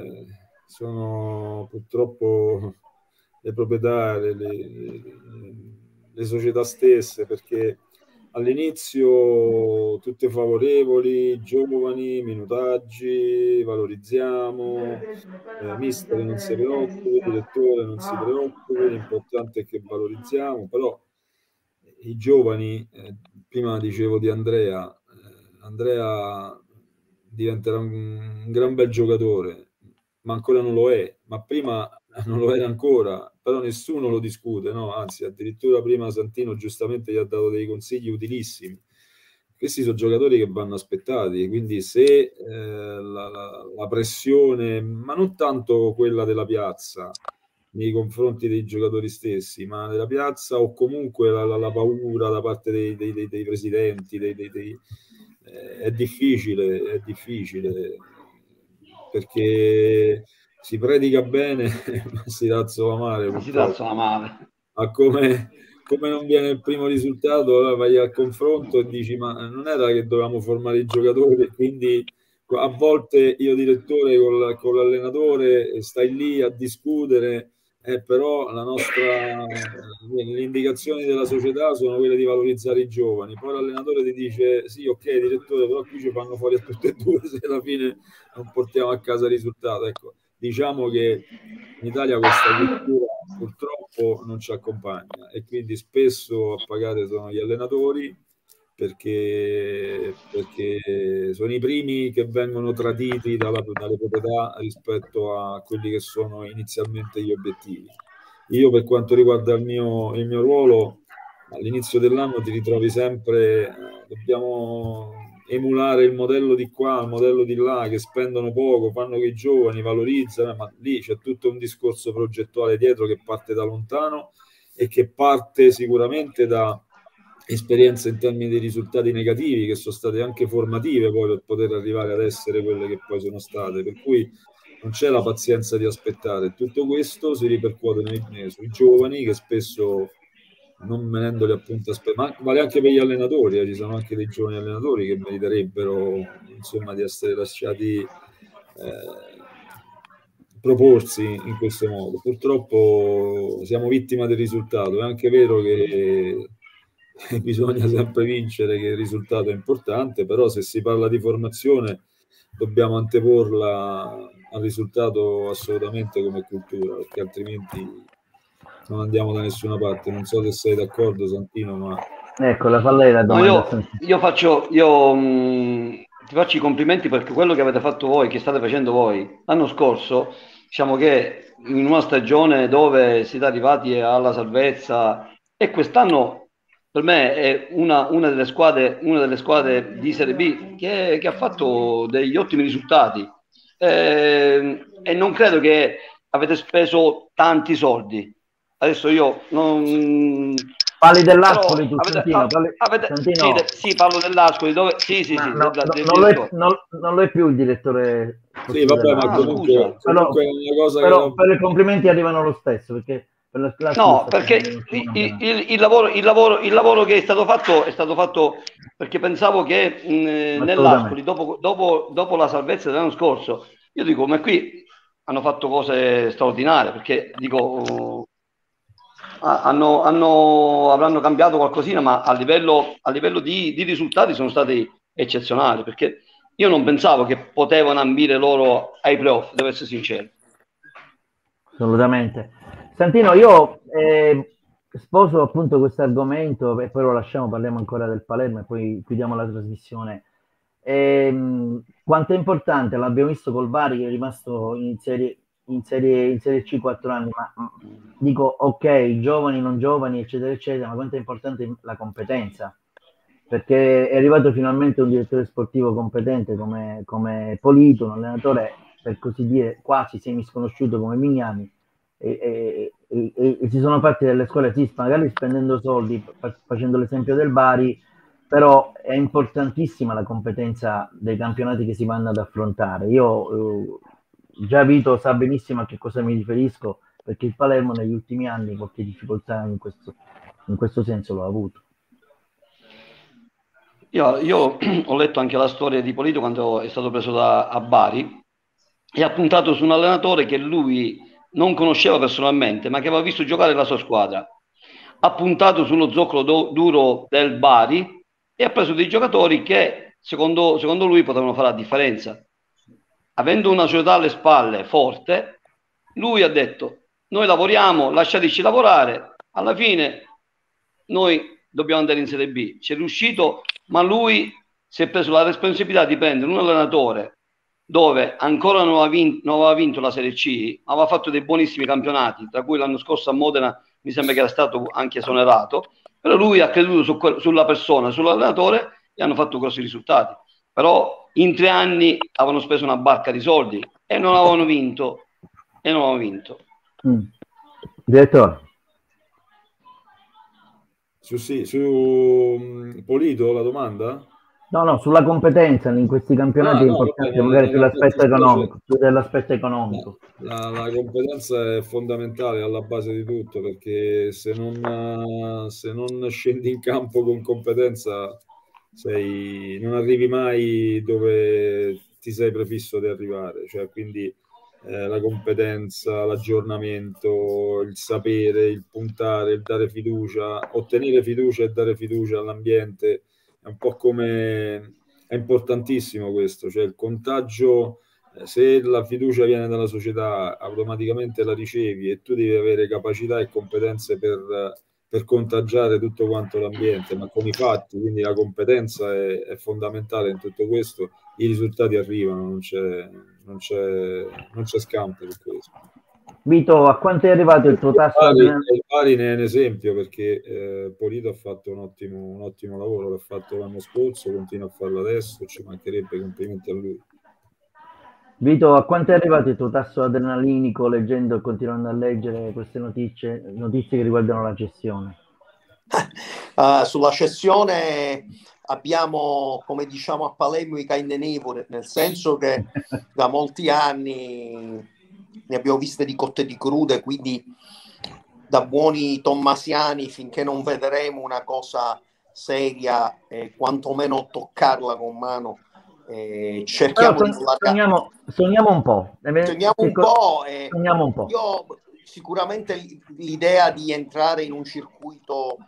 sono purtroppo le proprietà, le, le, le società stesse, perché all'inizio tutte favorevoli, giovani, minutaggi, valorizziamo, eh, mister non si preoccupi, direttore non si preoccupi, l'importante è che valorizziamo, però i giovani, eh, prima dicevo di Andrea, eh, Andrea diventerà un, un gran bel giocatore, ma ancora non lo è, ma prima non lo era ancora, però nessuno lo discute, no? Anzi, addirittura prima Santino giustamente gli ha dato dei consigli utilissimi. questi sono giocatori che vanno aspettati, quindi se eh, la, la, la pressione, ma non tanto quella della piazza nei confronti dei giocatori stessi, ma della piazza, o comunque la, la, la paura da parte dei, dei, dei, dei presidenti, dei, dei, dei, eh, è difficile, è difficile, perché si predica bene, ma si razzola male. Ma si razzola male. Ma come, come non viene il primo risultato, allora vai al confronto e dici: ma non era che dovevamo formare i giocatori? Quindi a volte io direttore con, con l'allenatore stai lì a discutere, eh, però la nostra, le indicazioni della società sono quelle di valorizzare i giovani. Poi l'allenatore ti dice: sì, ok direttore, però qui ci fanno fuori a tutte e due se alla fine non portiamo a casa il risultato. Ecco, diciamo che in Italia questa cultura purtroppo non ci accompagna, e quindi spesso a pagare sono gli allenatori, perché, perché sono i primi che vengono traditi dalla, dalle proprietà rispetto a quelli che sono inizialmente gli obiettivi. Io, per quanto riguarda il mio, il mio ruolo, all'inizio dell'anno ti ritrovi sempre, eh, dobbiamo emulare il modello di qua, il modello di là, che spendono poco, fanno che i giovani, valorizzano, ma lì c'è tutto un discorso progettuale dietro che parte da lontano e che parte sicuramente da esperienze in termini di risultati negativi, che sono state anche formative poi per poter arrivare ad essere quelle che poi sono state, per cui non c'è la pazienza di aspettare. Tutto questo si ripercuote nei, sui giovani, che spesso, non menendoli appunto a spe- ma vale anche per gli allenatori, eh. Ci sono anche dei giovani allenatori che meriterebbero, insomma, di essere lasciati eh, proporsi in questo modo. Purtroppo siamo vittima del risultato. È anche vero che bisogna sempre vincere, che il risultato è importante, però se si parla di formazione dobbiamo anteporla al risultato assolutamente come cultura, perché altrimenti non andiamo da nessuna parte. Non so se sei d'accordo, Santino, ma ecco, la fa lei la domanda. No, io, io faccio io mh, ti faccio i complimenti, perché quello che avete fatto voi, che state facendo voi l'anno scorso, diciamo che in una stagione dove siete arrivati alla salvezza, e quest'anno per me è una, una delle squadre una delle squadre di Serie B che, che ha fatto degli ottimi risultati, eh, e non credo che avete speso tanti soldi. Adesso io non parli dell'Ascoli, tu, avete, Santino, parli, avete, Santino. Sì, de, sì, parlo dell'Ascoli, dove sì, sì, sì, no, da, no, del non, lo è, direttore. non, non lo è più il direttore. Sì, vabbè, ma Ah, comunque, scusa. comunque Però, è una cosa però che per i complimenti arrivano lo stesso, perché per la classe No, sta perché facendo il, una il, buona- il- il lavoro, il, lavoro, il lavoro che è stato fatto è stato fatto perché pensavo che mh, nell'Ascoli, dopo, dopo, dopo la salvezza dell'anno scorso, io dico, ma qui hanno fatto cose straordinarie, perché dico, uh, hanno, hanno, avranno cambiato qualcosina, ma a livello, a livello di, di risultati sono stati eccezionali, perché io non pensavo che potevano ambire loro ai playoff, devo essere sincero. Assolutamente. Santino, io eh, sposo appunto questo argomento e poi lo lasciamo, parliamo ancora del Palermo e poi chiudiamo la trasmissione. Ehm, quanto è importante, l'abbiamo visto col Bari, che è rimasto in serie, in serie, in serie C quattro anni, ma dico ok, giovani, non giovani, eccetera, eccetera, ma quanto è importante la competenza, perché è arrivato finalmente un direttore sportivo competente come, come Polito, un allenatore per così dire quasi semi sconosciuto come Mignani, e, e, e, e, e si sono fatti delle scuole, sì, magari spendendo soldi, facendo l'esempio del Bari, però è importantissima la competenza dei campionati che si vanno ad affrontare. Io eh, già Vito sa benissimo a che cosa mi riferisco, perché il Palermo negli ultimi anni qualche difficoltà in questo, in questo senso l'ha avuto. Io, io ho letto anche la storia di Polito quando è stato preso da, a Bari, e ha puntato su un allenatore che lui non conosceva personalmente, ma che aveva visto giocare la sua squadra. Ha puntato sullo zoccolo do, duro del Bari e ha preso dei giocatori che secondo, secondo lui potevano fare la differenza. Avendo una società alle spalle forte, lui ha detto: noi lavoriamo, lasciateci lavorare, alla fine noi dobbiamo andare in Serie B. Ci è riuscito, ma lui si è preso la responsabilità di prendere un allenatore dove ancora non aveva, vinto, non aveva vinto la Serie C, ma aveva fatto dei buonissimi campionati, tra cui l'anno scorso a Modena mi sembra che era stato anche esonerato, però lui ha creduto su que- sulla persona, sull'allenatore, e hanno fatto grossi risultati, però in tre anni avevano speso una barca di soldi e non avevano vinto e non avevano vinto. Mm. Direttore. Su, sì, su um, Polito la domanda? No, no, sulla competenza in questi campionati Ah, è no, importante, vabbè, magari ma- sull'aspetto ma- economico, più dell'aspetto economico. La, la competenza è fondamentale alla base di tutto, perché se non, se non scendi in campo con competenza sei, non arrivi mai dove ti sei prefisso di arrivare. Cioè, quindi eh, la competenza, l'aggiornamento, il sapere, il puntare, il dare fiducia, ottenere fiducia e dare fiducia all'ambiente è un po' come... È importantissimo questo, cioè il contagio, eh, se la fiducia viene dalla società, automaticamente la ricevi e tu devi avere capacità e competenze per, per contagiare tutto quanto l'ambiente, ma con i fatti, quindi la competenza è, è fondamentale in tutto questo, i risultati arrivano, non c'è, non c'è, non c'è scampo per questo. Vito, a quanto è arrivato il tuo tasso? Il Bari ne è un esempio, perché eh, Polito ha fatto un ottimo, un ottimo lavoro, l'ha fatto l'anno scorso, continua a farlo adesso, ci mancherebbe, complimenti a lui. Vito, a quanto è arrivato il tuo tasso adrenalinico leggendo e continuando a leggere queste notizie, notizie che riguardano la cessione? Uh, sulla cessione abbiamo, come diciamo a Palermo, i cainenevole, nel senso che da molti anni ne abbiamo viste di cotte e di crude, quindi da buoni tommasiani, finché non vedremo una cosa seria, eh, quantomeno toccarla con mano, eh, cerchiamo Però, di allargare. Sogniamo, sogniamo un po'. Sogniamo un po', eh, sogniamo un po'. Io sicuramente l'idea di entrare in un circuito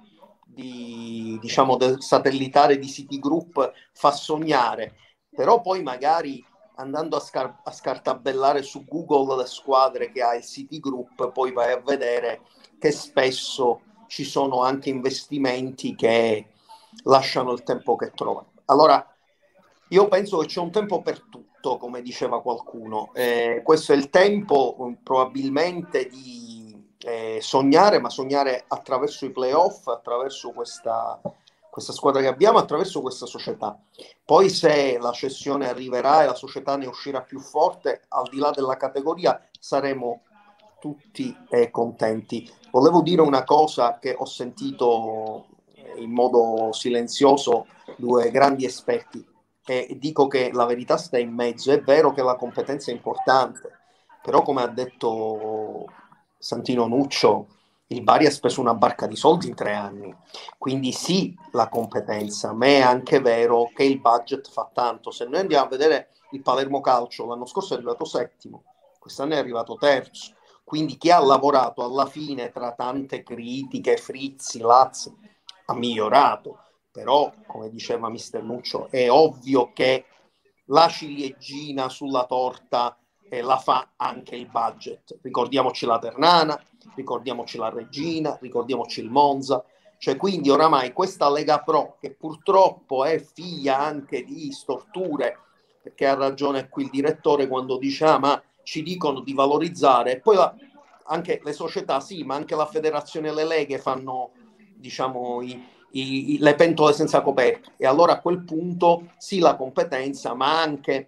di, diciamo, del satellitare di Citigroup fa sognare, però poi magari andando a, scar- a scartabellare su Google le squadre che ha il Citigroup, poi vai a vedere che spesso ci sono anche investimenti che lasciano il tempo che trovano. Allora, io penso che c'è un tempo per tutto, come diceva qualcuno. Eh, questo è il tempo probabilmente di eh, sognare, ma sognare attraverso i playoff, attraverso questa, questa squadra che abbiamo, attraverso questa società. Poi se la cessione arriverà e la società ne uscirà più forte, al di là della categoria, saremo tutti eh, contenti. Volevo dire una cosa che ho sentito in modo silenzioso due grandi esperti, e dico che la verità sta in mezzo. È vero che la competenza è importante, però come ha detto Santino Nuccio, il Bari ha speso una barca di soldi in tre anni, quindi sì, la competenza, ma è anche vero che il budget fa tanto. Se noi andiamo a vedere il Palermo Calcio, l'anno scorso è arrivato settimo, quest'anno è arrivato terzo, quindi chi ha lavorato alla fine, tra tante critiche, Frizzi, Lazzi, ha migliorato. Però, come diceva mister Nuccio, è ovvio che la ciliegina sulla torta eh, la fa anche il budget. Ricordiamoci la Ternana, ricordiamoci la Regina, ricordiamoci il Monza. Cioè, quindi oramai questa Lega Pro, che purtroppo è figlia anche di storture, perché ha ragione qui il direttore quando dice ah, ma ci dicono di valorizzare, e poi la, anche le società sì, ma anche la federazione e le leghe fanno, diciamo, i I, le pentole senza coperta, e allora a quel punto sì, la competenza, ma anche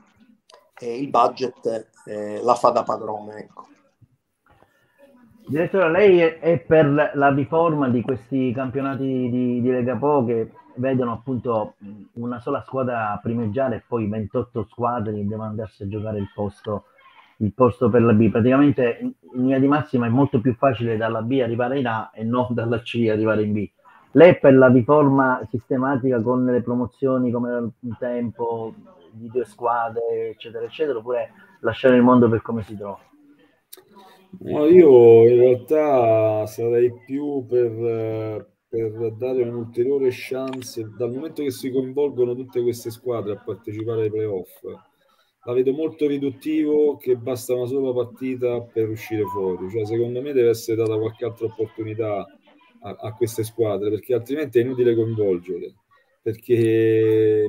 eh, il budget eh, la fa da padrone, ecco. Direttore, lei è, è per la riforma di questi campionati di, di Lega Pro che vedono appunto una sola squadra primeggiare e poi ventotto squadre che devono andarsi a giocare il posto, il posto per la B. Praticamente in linea di massima è molto più facile dalla B arrivare in A e non dalla C arrivare in B. Lei è per la riforma sistematica con le promozioni come un tempo di due squadre, eccetera, eccetera, oppure lasciare il mondo per come si trova? No, io in realtà sarei più per, per dare un'ulteriore chance, dal momento che si coinvolgono tutte queste squadre a partecipare ai playoff. La vedo molto riduttivo che basta una sola partita per uscire fuori. Cioè, secondo me deve essere data qualche altra opportunità A, a queste squadre, perché altrimenti è inutile coinvolgerle, perché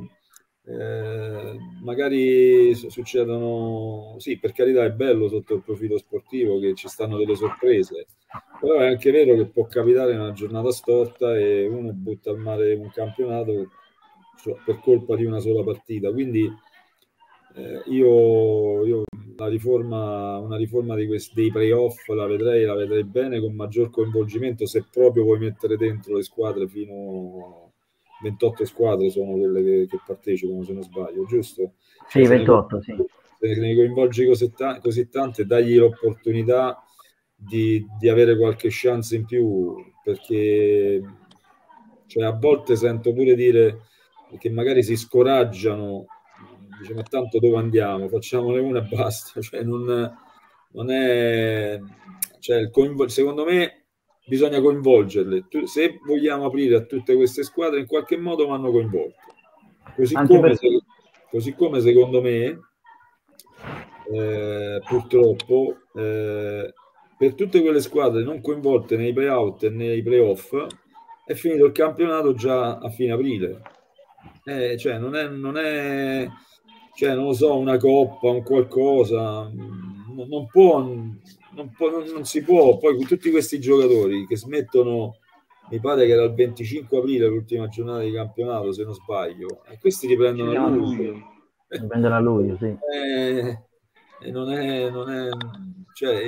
eh, magari succedono, sì, per carità è bello sotto il profilo sportivo che ci stanno delle sorprese, però è anche vero che può capitare una giornata storta e uno butta al mare un campionato per colpa di una sola partita. Quindi eh, io, io la riforma, una riforma di questi, dei playoff la vedrei, la vedrei bene, con maggior coinvolgimento, se proprio vuoi mettere dentro le squadre. Fino a ventotto squadre sono quelle che, che partecipano, se non sbaglio, giusto? Sì, cioè, ventotto, se sì. Se ne coinvolgi così, ta- così tante, dagli l'opportunità di, di avere qualche chance in più, perché cioè, a volte sento pure dire che magari si scoraggiano, dice, ma tanto dove andiamo? Facciamone una e basta. Cioè, non, non è, cioè, il coinvol- secondo me bisogna coinvolgerle. Tu, se vogliamo aprire a tutte queste squadre, in qualche modo vanno coinvolte. Così come, per... se, così come secondo me, eh, purtroppo, eh, per tutte quelle squadre non coinvolte nei play-out e nei play-off è finito il campionato già a fine aprile. Eh, cioè, non è, non è, cioè, non lo so, una coppa, un qualcosa, non, non può, non, può non, non si può. Poi con tutti questi giocatori che smettono, mi pare che era il venticinque aprile l'ultima giornata di campionato, se non sbaglio, e questi riprendono a luglio. Riprendono a luglio, sì. Eh, e non è, non è, cioè,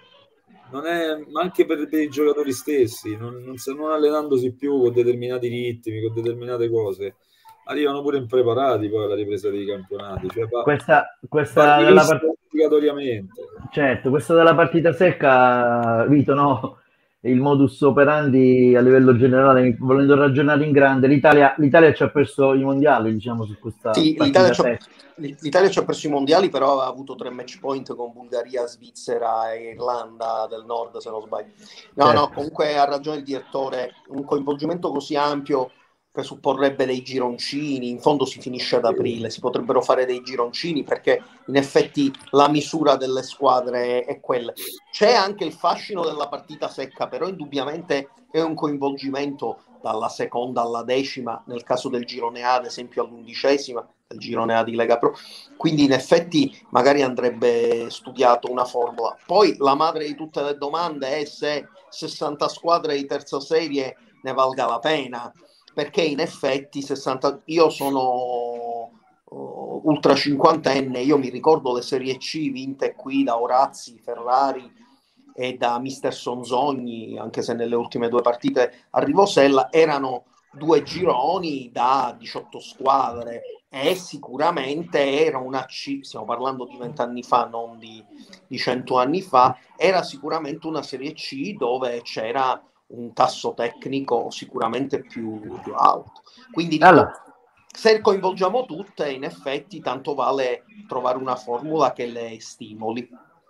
non è, ma anche per, per i giocatori stessi, non, non, non allenandosi più con determinati ritmi, con determinate cose, arrivano pure impreparati poi alla ripresa dei campionati. Cioè, va, questa questa va della part... obbligatoriamente. Certo, questa della partita secca, Vito, no? Il modus operandi a livello generale, volendo ragionare in grande, l'Italia, l'Italia ci ha perso i mondiali, diciamo, su questa sì, partita l'Italia secca. ci, ha, l'Italia ci ha perso i mondiali, però ha avuto tre match point con Bulgaria, Svizzera e Irlanda del Nord, se non sbaglio. No, certo. No, comunque ha ragione il direttore, un coinvolgimento così ampio presupporrebbe dei gironcini, in fondo si finisce ad aprile, si potrebbero fare dei gironcini perché in effetti la misura delle squadre è quella. C'è anche il fascino della partita secca, però indubbiamente è un coinvolgimento dalla seconda alla decima, nel caso del girone A ad esempio all'undicesima, del girone A di Lega Pro, quindi in effetti magari andrebbe studiato una formula. Poi la madre di tutte le domande è se sessanta squadre di terza serie ne valga la pena, perché in effetti sessanta, io sono uh, ultra cinquantenne, io mi ricordo le Serie C vinte qui da Orazzi, Ferrari e da mister Sonzogni, anche se nelle ultime due partite arrivò Sella, erano due gironi da diciotto squadre e sicuramente era una C, stiamo parlando di vent'anni fa, non di, di cento anni fa, era sicuramente una Serie C dove c'era un tasso tecnico sicuramente più, più alto. Quindi dico, allora, se coinvolgiamo tutte, in effetti tanto vale trovare una formula che le stimoli.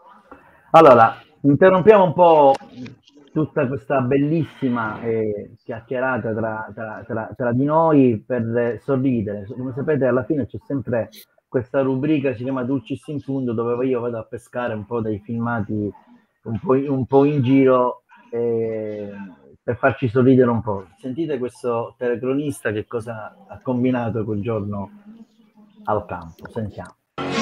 Allora, interrompiamo un po' tutta questa bellissima eh, chiacchierata tra, tra, tra, tra di noi per sorridere. Come sapete, alla fine c'è sempre questa rubrica, si chiama Dulcis in Fundo, dove io vado a pescare un po' dei filmati un po', un po' in giro eh, per farci sorridere un po'. Sentite questo telecronista che cosa ha combinato quel giorno al campo. Sentiamo.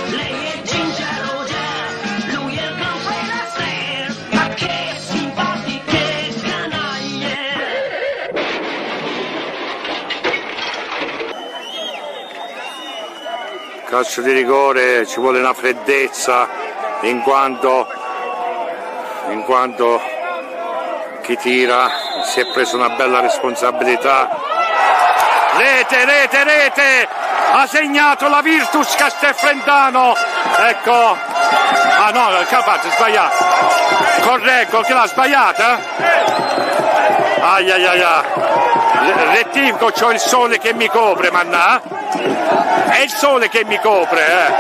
Calcio di rigore, ci vuole una freddezza in quanto, in quanto chi tira si è preso una bella responsabilità. Rete, rete, rete! Ha segnato la Virtus Castelfrentano! Ecco! Ah no, Capazzo è sbagliato! Correggo, che l'ha sbagliata? Ai ai ai ai! Rettifico, c'ho il sole che mi copre, mannà! È il sole che mi copre, eh!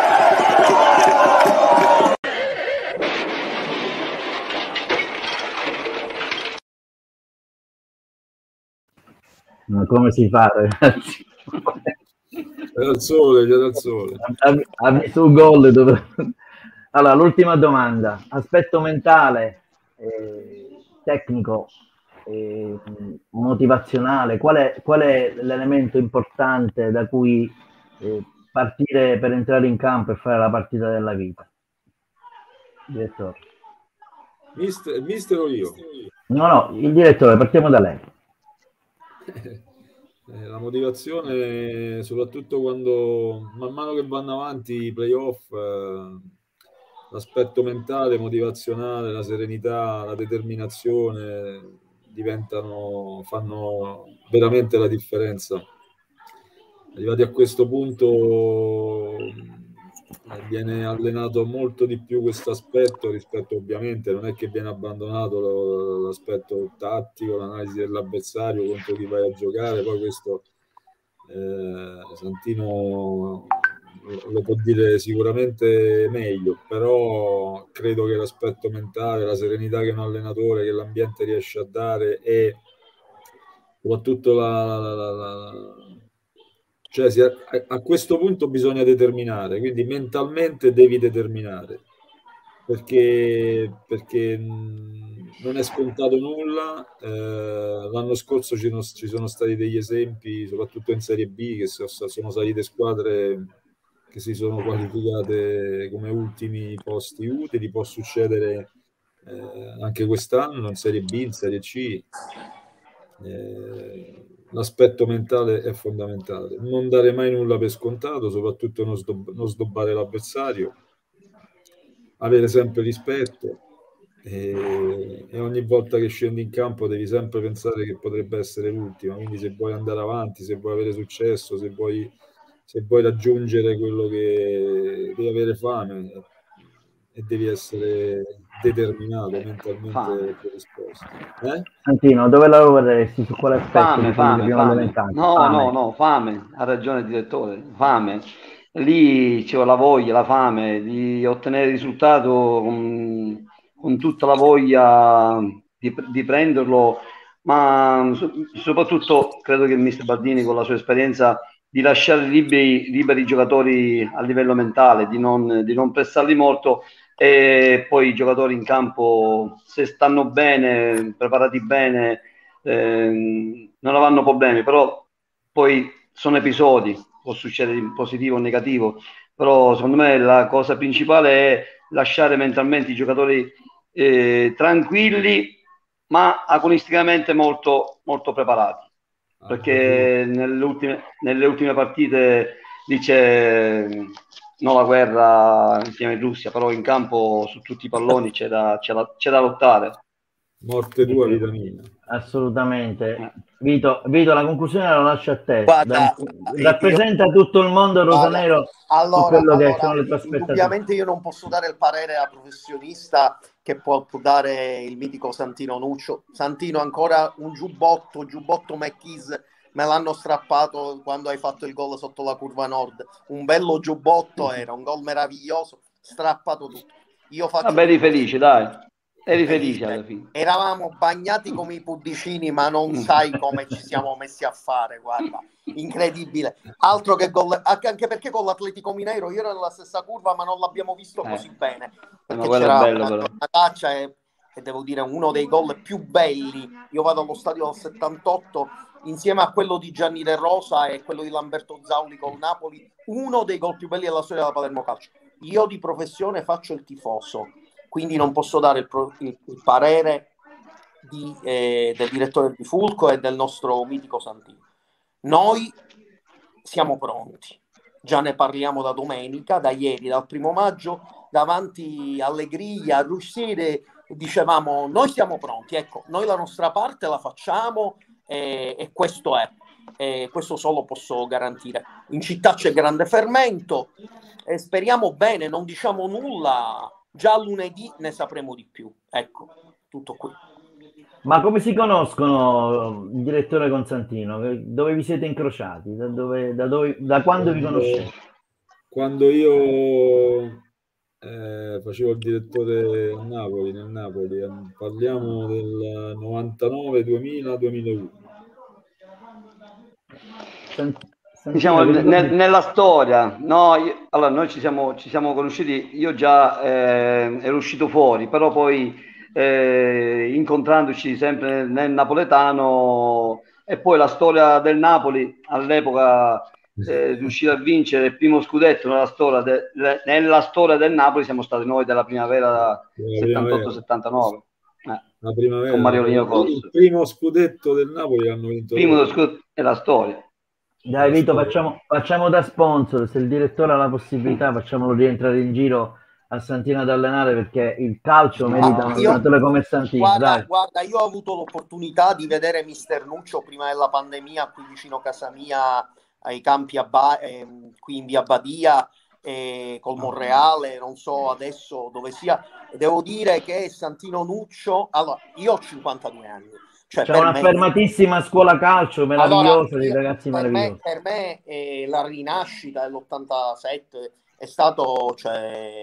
Ma come si fa, ragazzi? C'era il sole, c'era il sole. Ha visto un gol dove... Allora, l'ultima domanda. Aspetto mentale, eh, tecnico, eh, motivazionale. Qual è, qual è l'elemento importante da cui eh, partire per entrare in campo e fare la partita della vita? Direttore. Mister, mister o io? No, no, il direttore, partiamo da lei. Eh, la motivazione, soprattutto quando man mano che vanno avanti i playoff, eh, l'aspetto mentale, motivazionale, la serenità, la determinazione diventano, fanno veramente la differenza. Arrivati a questo punto eh, viene allenato molto di più questo aspetto rispetto, ovviamente non è che viene abbandonato l'aspetto tattico, l'analisi dell'avversario, contro chi vai a giocare, poi questo eh, Santino lo può dire sicuramente meglio, però credo che l'aspetto mentale, la serenità che un allenatore, che l'ambiente riesce a dare, e soprattutto la, la, la, la cioè si, a, a questo punto bisogna determinare, quindi mentalmente devi determinare, perché, perché non è scontato nulla. Eh, l'anno scorso ci sono, ci sono stati degli esempi, soprattutto in Serie B, che so, sono salite squadre che si sono qualificate come ultimi posti utili. Può succedere eh, anche quest'anno in Serie B, in Serie C. Eh, l'aspetto mentale è fondamentale, non dare mai nulla per scontato, soprattutto non, sdob- non sdobbare l'avversario, avere sempre rispetto, e, e ogni volta che scendi in campo devi sempre pensare che potrebbe essere l'ultima, quindi se vuoi andare avanti, se vuoi avere successo, se vuoi, se vuoi raggiungere quello che devi, avere fame e devi essere determinato, mentalmente predisposto. Eh? Santino, dove lavoreresti? Su quale aspetto? Fame, fame, fame. No, fame. no, no, fame. Ha ragione il direttore, fame. Lì c'è la voglia, la fame di ottenere il risultato con, con tutta la voglia di, di prenderlo, ma soprattutto credo che il mister Baldini, con la sua esperienza, di lasciare liberi, liberi i giocatori a livello mentale, di non, di non pressarli molto, e poi i giocatori in campo, se stanno bene, preparati bene, eh, non avranno problemi, però poi sono episodi, può succedere in positivo o negativo, però secondo me la cosa principale è lasciare mentalmente i giocatori eh, tranquilli, ma agonisticamente molto, molto preparati, perché nelle ultime, nelle ultime partite lì c'è non la guerra insieme in Russia, però in campo su tutti i palloni c'è da, c'è da, c'è da lottare. Morte tua, vita mia. Assolutamente. Vito, Vito, la conclusione la lascio a te. Guarda, rappresenta io... tutto il mondo rosanero. Allora, su quello allora, che sono le tue aspettative. Indubbiamente io non posso dare il parere a professionista che può dare il mitico Santino Nuccio. Santino, ancora un giubbotto, giubbotto McKees, me l'hanno strappato quando hai fatto il gol sotto la curva nord. Un bello giubbotto era, un gol meraviglioso, strappato tutto. Io faccio... Vabbè, eri felice, dai. Eri felice alla fine. Eravamo bagnati come i puddicini, ma non sai come ci siamo messi a fare, guarda, incredibile. Altro che gol, anche perché con l'Atletico Mineiro io ero nella stessa curva, ma non l'abbiamo visto eh. così bene, perché no, c'era bello, una, una caccia e, e devo dire uno dei gol più belli. Io vado allo stadio del settantotto insieme a quello di Gianni De Rosa e quello di Lamberto Zauli col Napoli, uno dei gol più belli della storia della Palermo Calcio. Io di professione faccio il tifoso, quindi non posso dare il, pro, il, il parere di, eh, del direttore di Fulco e del nostro mitico Santino. Noi siamo pronti, già ne parliamo da domenica, da ieri, dal primo maggio, davanti alle griglie, a Ruscire, dicevamo noi siamo pronti, ecco, noi la nostra parte la facciamo e, e questo è, e questo solo posso garantire. In città c'è grande fermento e speriamo bene, non diciamo nulla. Già lunedì ne sapremo di più. Ecco, tutto qui. Ma come si conoscono il direttore con Santino? Dove vi siete incrociati? Da, dove, da, dove, da quando vi conoscete? Quando io eh, facevo il direttore a Napoli, nel Napoli, eh, parliamo del novantanove, duemila, duemilauno. Sent- Diciamo, ne, nella storia, no, io, allora noi ci siamo, ci siamo conosciuti, io già eh, ero uscito fuori, però poi eh, incontrandoci sempre nel napoletano, e poi la storia del Napoli all'epoca, eh, riuscire a vincere il primo scudetto nella storia, de, nella storia del Napoli siamo stati noi della primavera settantotto settantanove. Eh. La primavera, con Mariolino il Costa. primo scudetto del Napoli hanno vinto. Il primo scudetto è la storia. Dai Vito, facciamo, facciamo da sponsor, se il direttore ha la possibilità facciamolo rientrare in giro a Santino ad allenare, perché il calcio merita un allenatore come Santino. Guarda, dai. guarda, io ho avuto l'opportunità di vedere mister Nuccio prima della pandemia qui vicino a casa mia, ai campi a ba- eh, qui in via Badia, eh, col Monreale, non so adesso dove sia. Devo dire che Santino Nuccio, allora io ho cinquantadue anni. Cioè, C'è una me, fermatissima scuola calcio meravigliosa, allora, dei ragazzi per meravigliosi. Me, per me eh, la rinascita dell'ottantasette è stato, cioè,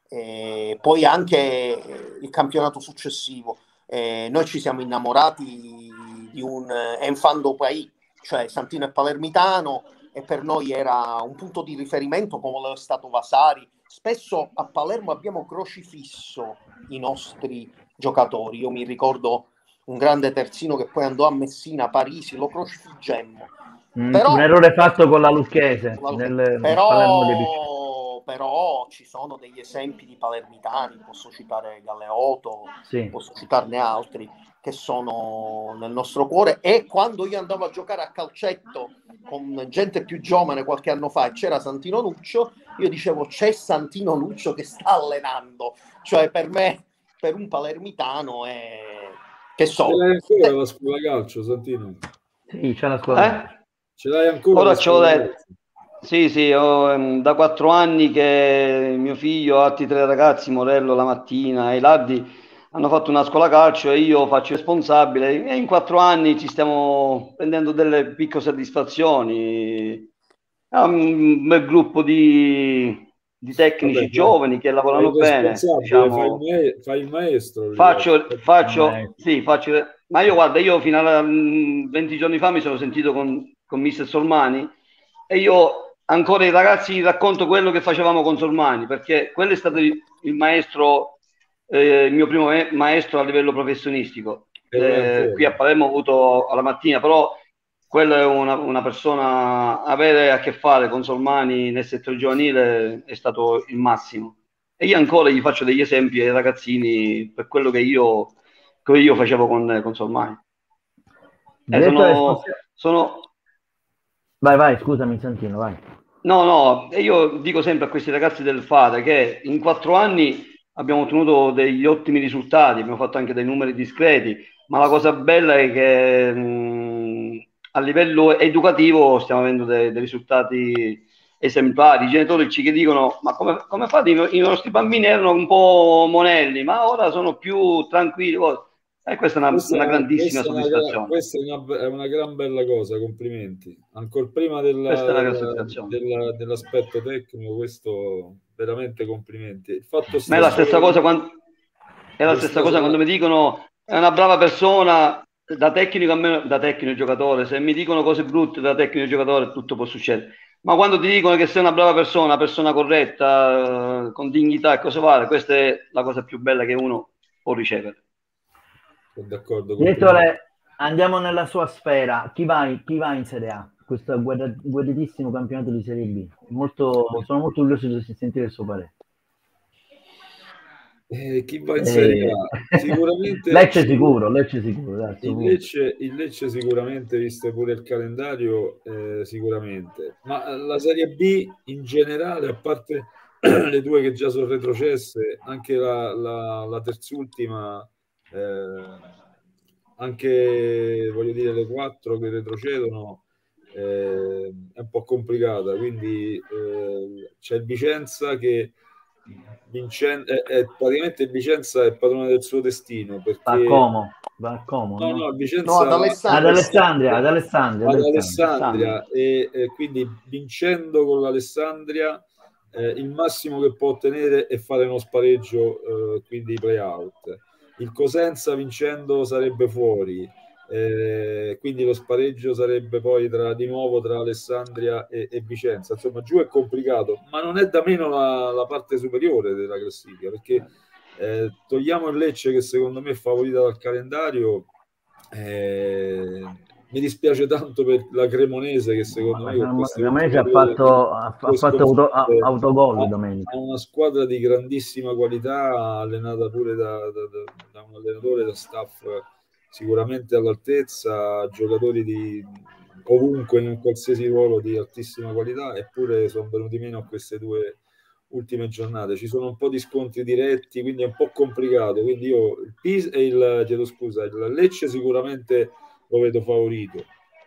eh, poi anche il campionato successivo. Eh, noi ci siamo innamorati di un enfant pays, cioè Santino è palermitano e per noi era un punto di riferimento come lo è stato Vasari. Spesso a Palermo abbiamo crocifisso i nostri giocatori. Io mi ricordo un grande terzino che poi andò a Messina, Parisi, lo crocifiggemmo. Mm, però, un errore fatto con la Lucchese. La Lucchese. Nel, Però, nel però ci sono degli esempi di palermitani, posso citare Galeotto, sì. Posso citarne altri che sono nel nostro cuore. E quando io andavo a giocare a calcetto con gente più giovane qualche anno fa e c'era Santino Nuccio, io dicevo c'è Santino Nuccio che sta allenando. Cioè per me, per un palermitano è... Che so. Ce l'hai ancora la scuola calcio, Santino? Sì, c'è la scuola. Eh? Ce l'hai ancora? Ora ce l'ho detto. Sì, sì, ho, um, da quattro anni che mio figlio, altri tre ragazzi, Morello, La Mattina e Lardi, hanno fatto una scuola calcio e io faccio responsabile. E in quattro anni ci stiamo prendendo delle piccole soddisfazioni. È un bel gruppo di... di tecnici Vabbè, giovani che lavorano bene, diciamo. Fai, il maestro, fai il maestro faccio, faccio, sì, faccio, ma io guarda, io fino a venti giorni fa mi sono sentito con, con mister Sormani e io ancora ai ragazzi racconto quello che facevamo con Sormani, perché quello è stato il, il maestro, eh, il mio primo maestro a livello professionistico. Eh, qui a Palermo ho avuto alla mattina, però quello è una, una persona, avere a che fare con Sormani nel settore giovanile è stato il massimo. E io ancora gli faccio degli esempi ai ragazzini per quello che io, che io facevo con, con Sormani. Eh, sono, sono... Vai, vai, scusami Santino, vai. No, no, io dico sempre a questi ragazzi del Fare che in quattro anni abbiamo ottenuto degli ottimi risultati, abbiamo fatto anche dei numeri discreti, ma la cosa bella è che... Mh, a livello educativo stiamo avendo dei, dei risultati esemplari. I genitori ci dicono ma come, come fate? I, i nostri bambini erano un po' monelli, ma ora sono più tranquilli. E questa è una, questa una grandissima questa soddisfazione. È una, questa è una, è una gran bella cosa, complimenti. Ancora prima della, della, della, dell'aspetto tecnico, questo veramente complimenti. Il fatto ma è la stessa cosa quando, è la stessa cosa quando mi dicono è una brava persona. Da tecnico a me, da tecnico giocatore, se mi dicono cose brutte da tecnico giocatore tutto può succedere, ma quando ti dicono che sei una brava persona, una persona corretta, con dignità e cose varie, questa è la cosa più bella che uno può ricevere. Sono d'accordo. Direttore, andiamo nella sua sfera. Chi va, chi va in Serie A? Questo guerritissimo campionato di Serie B. Molto, sono molto curioso di sentire il suo parere. Eh, chi va in Serie A? Sicuramente Lecce sicuro, Lecce sicuro, dai, il, Lecce, il Lecce sicuramente, visto pure il calendario, eh, sicuramente, ma la Serie B in generale, a parte le due che già sono retrocesse, anche la, la, la terzultima, eh, anche voglio dire le quattro che retrocedono, eh, è un po' complicata, quindi eh, c'è il Vicenza che Vincen- è, è, praticamente Vicenza è padrona del suo destino perché... Va Como, va Como, no, no? no, Vicenza no, ad Alessandria, ad Alessandria, ad Alessandria, ad Alessandria e, e quindi vincendo con l'Alessandria eh, il massimo che può ottenere è fare uno spareggio, eh, quindi play-out. Il Cosenza vincendo sarebbe fuori. Eh, quindi lo spareggio sarebbe poi tra, di nuovo tra Alessandria e, e Vicenza. Insomma, giù è complicato, ma non è da meno la, la parte superiore della classifica, perché eh, togliamo il Lecce che secondo me è favorita dal calendario. Eh, mi dispiace tanto per la Cremonese che secondo me la Cremonese ha fatto, ha fatto auto, autogol domenica. Ha una squadra di grandissima qualità allenata pure da, da, da, un allenatore da staff sicuramente all'altezza, giocatori di ovunque in qualsiasi ruolo di altissima qualità, eppure sono venuti meno a queste due ultime giornate. Ci sono un po' di scontri diretti, quindi è un po' complicato. Quindi io il Pisa e il, chiedo scusa, il Lecce sicuramente lo vedo favorito.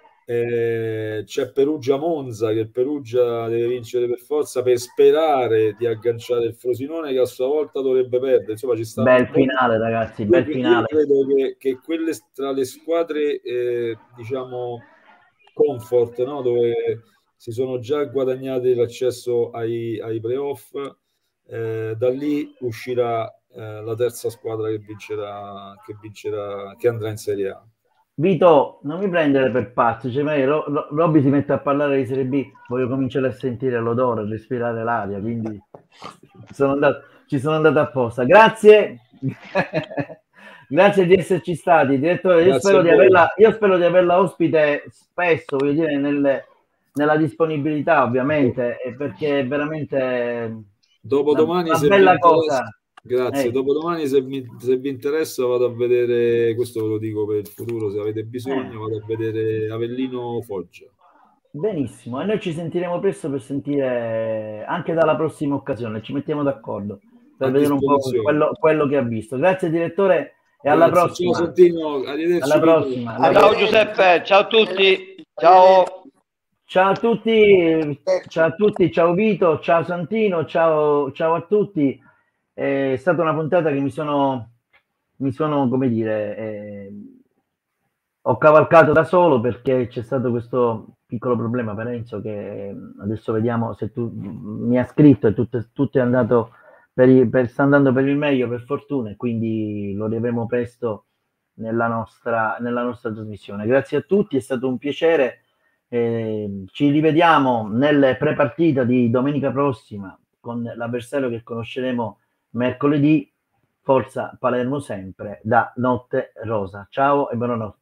Eh, c'è Perugia-Monza, che il Perugia deve vincere per forza per sperare di agganciare il Frosinone, che a sua volta dovrebbe perdere. Insomma, ci sta bel finale, ragazzi, bel io, finale. Io credo che, che quelle tra le squadre eh, diciamo comfort, no? Dove si sono già guadagnati l'accesso ai, ai playoff, eh, da lì uscirà eh, la terza squadra che vincerà, che vincerà, che andrà in Serie A. Vito, non mi prendere per pazzo, cioè, Ro- Ro- Robby si mette a parlare di Serie B, voglio cominciare a sentire l'odore, a respirare l'aria, quindi sono andato, ci sono andato apposta. Grazie, grazie di esserci stati, direttore. Io spero di, averla, io spero di averla ospite spesso, voglio dire, nelle, nella disponibilità, ovviamente, perché è veramente dopodomani, una, una se bella vi cosa. Grazie, eh. dopodomani se, mi, se vi interessa vado a vedere, questo ve lo dico per il futuro, se avete bisogno, eh. vado a vedere Avellino Foggia. Benissimo, e noi ci sentiremo presto per sentire anche dalla prossima occasione, ci mettiamo d'accordo per a vedere un po' quello, quello che ha visto. Grazie direttore e alla Grazie, prossima. Ciao Santino, arrivederci. Alla prossima. Alla ciao prossima. Giuseppe, ciao a tutti. Ciao. Ciao a tutti, ciao a tutti, ciao Vito, ciao Santino, ciao, ciao a tutti. È stata una puntata che mi sono, mi sono come dire, eh, ho cavalcato da solo perché c'è stato questo piccolo problema per Enzo, che adesso vediamo se tu mi ha scritto e tutto, tutto è andato per, per, sta andando per il meglio, per fortuna, e quindi lo riavremo presto nella nostra, nella nostra trasmissione. Grazie a tutti, è stato un piacere. Eh, ci rivediamo nelle pre-partita di domenica prossima con l'avversario che conosceremo mercoledì. Forza Palermo sempre da Notte Rosa. Ciao e buonanotte.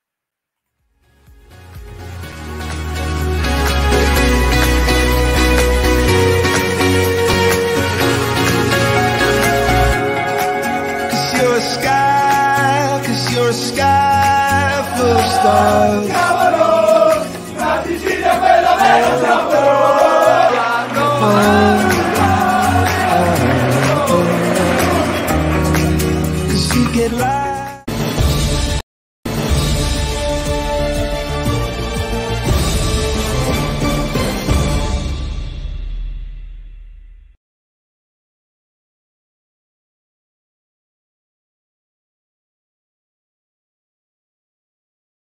You're a sky, 'cause you're a sky full of stars. Cavolo, la Sicilia quella vera,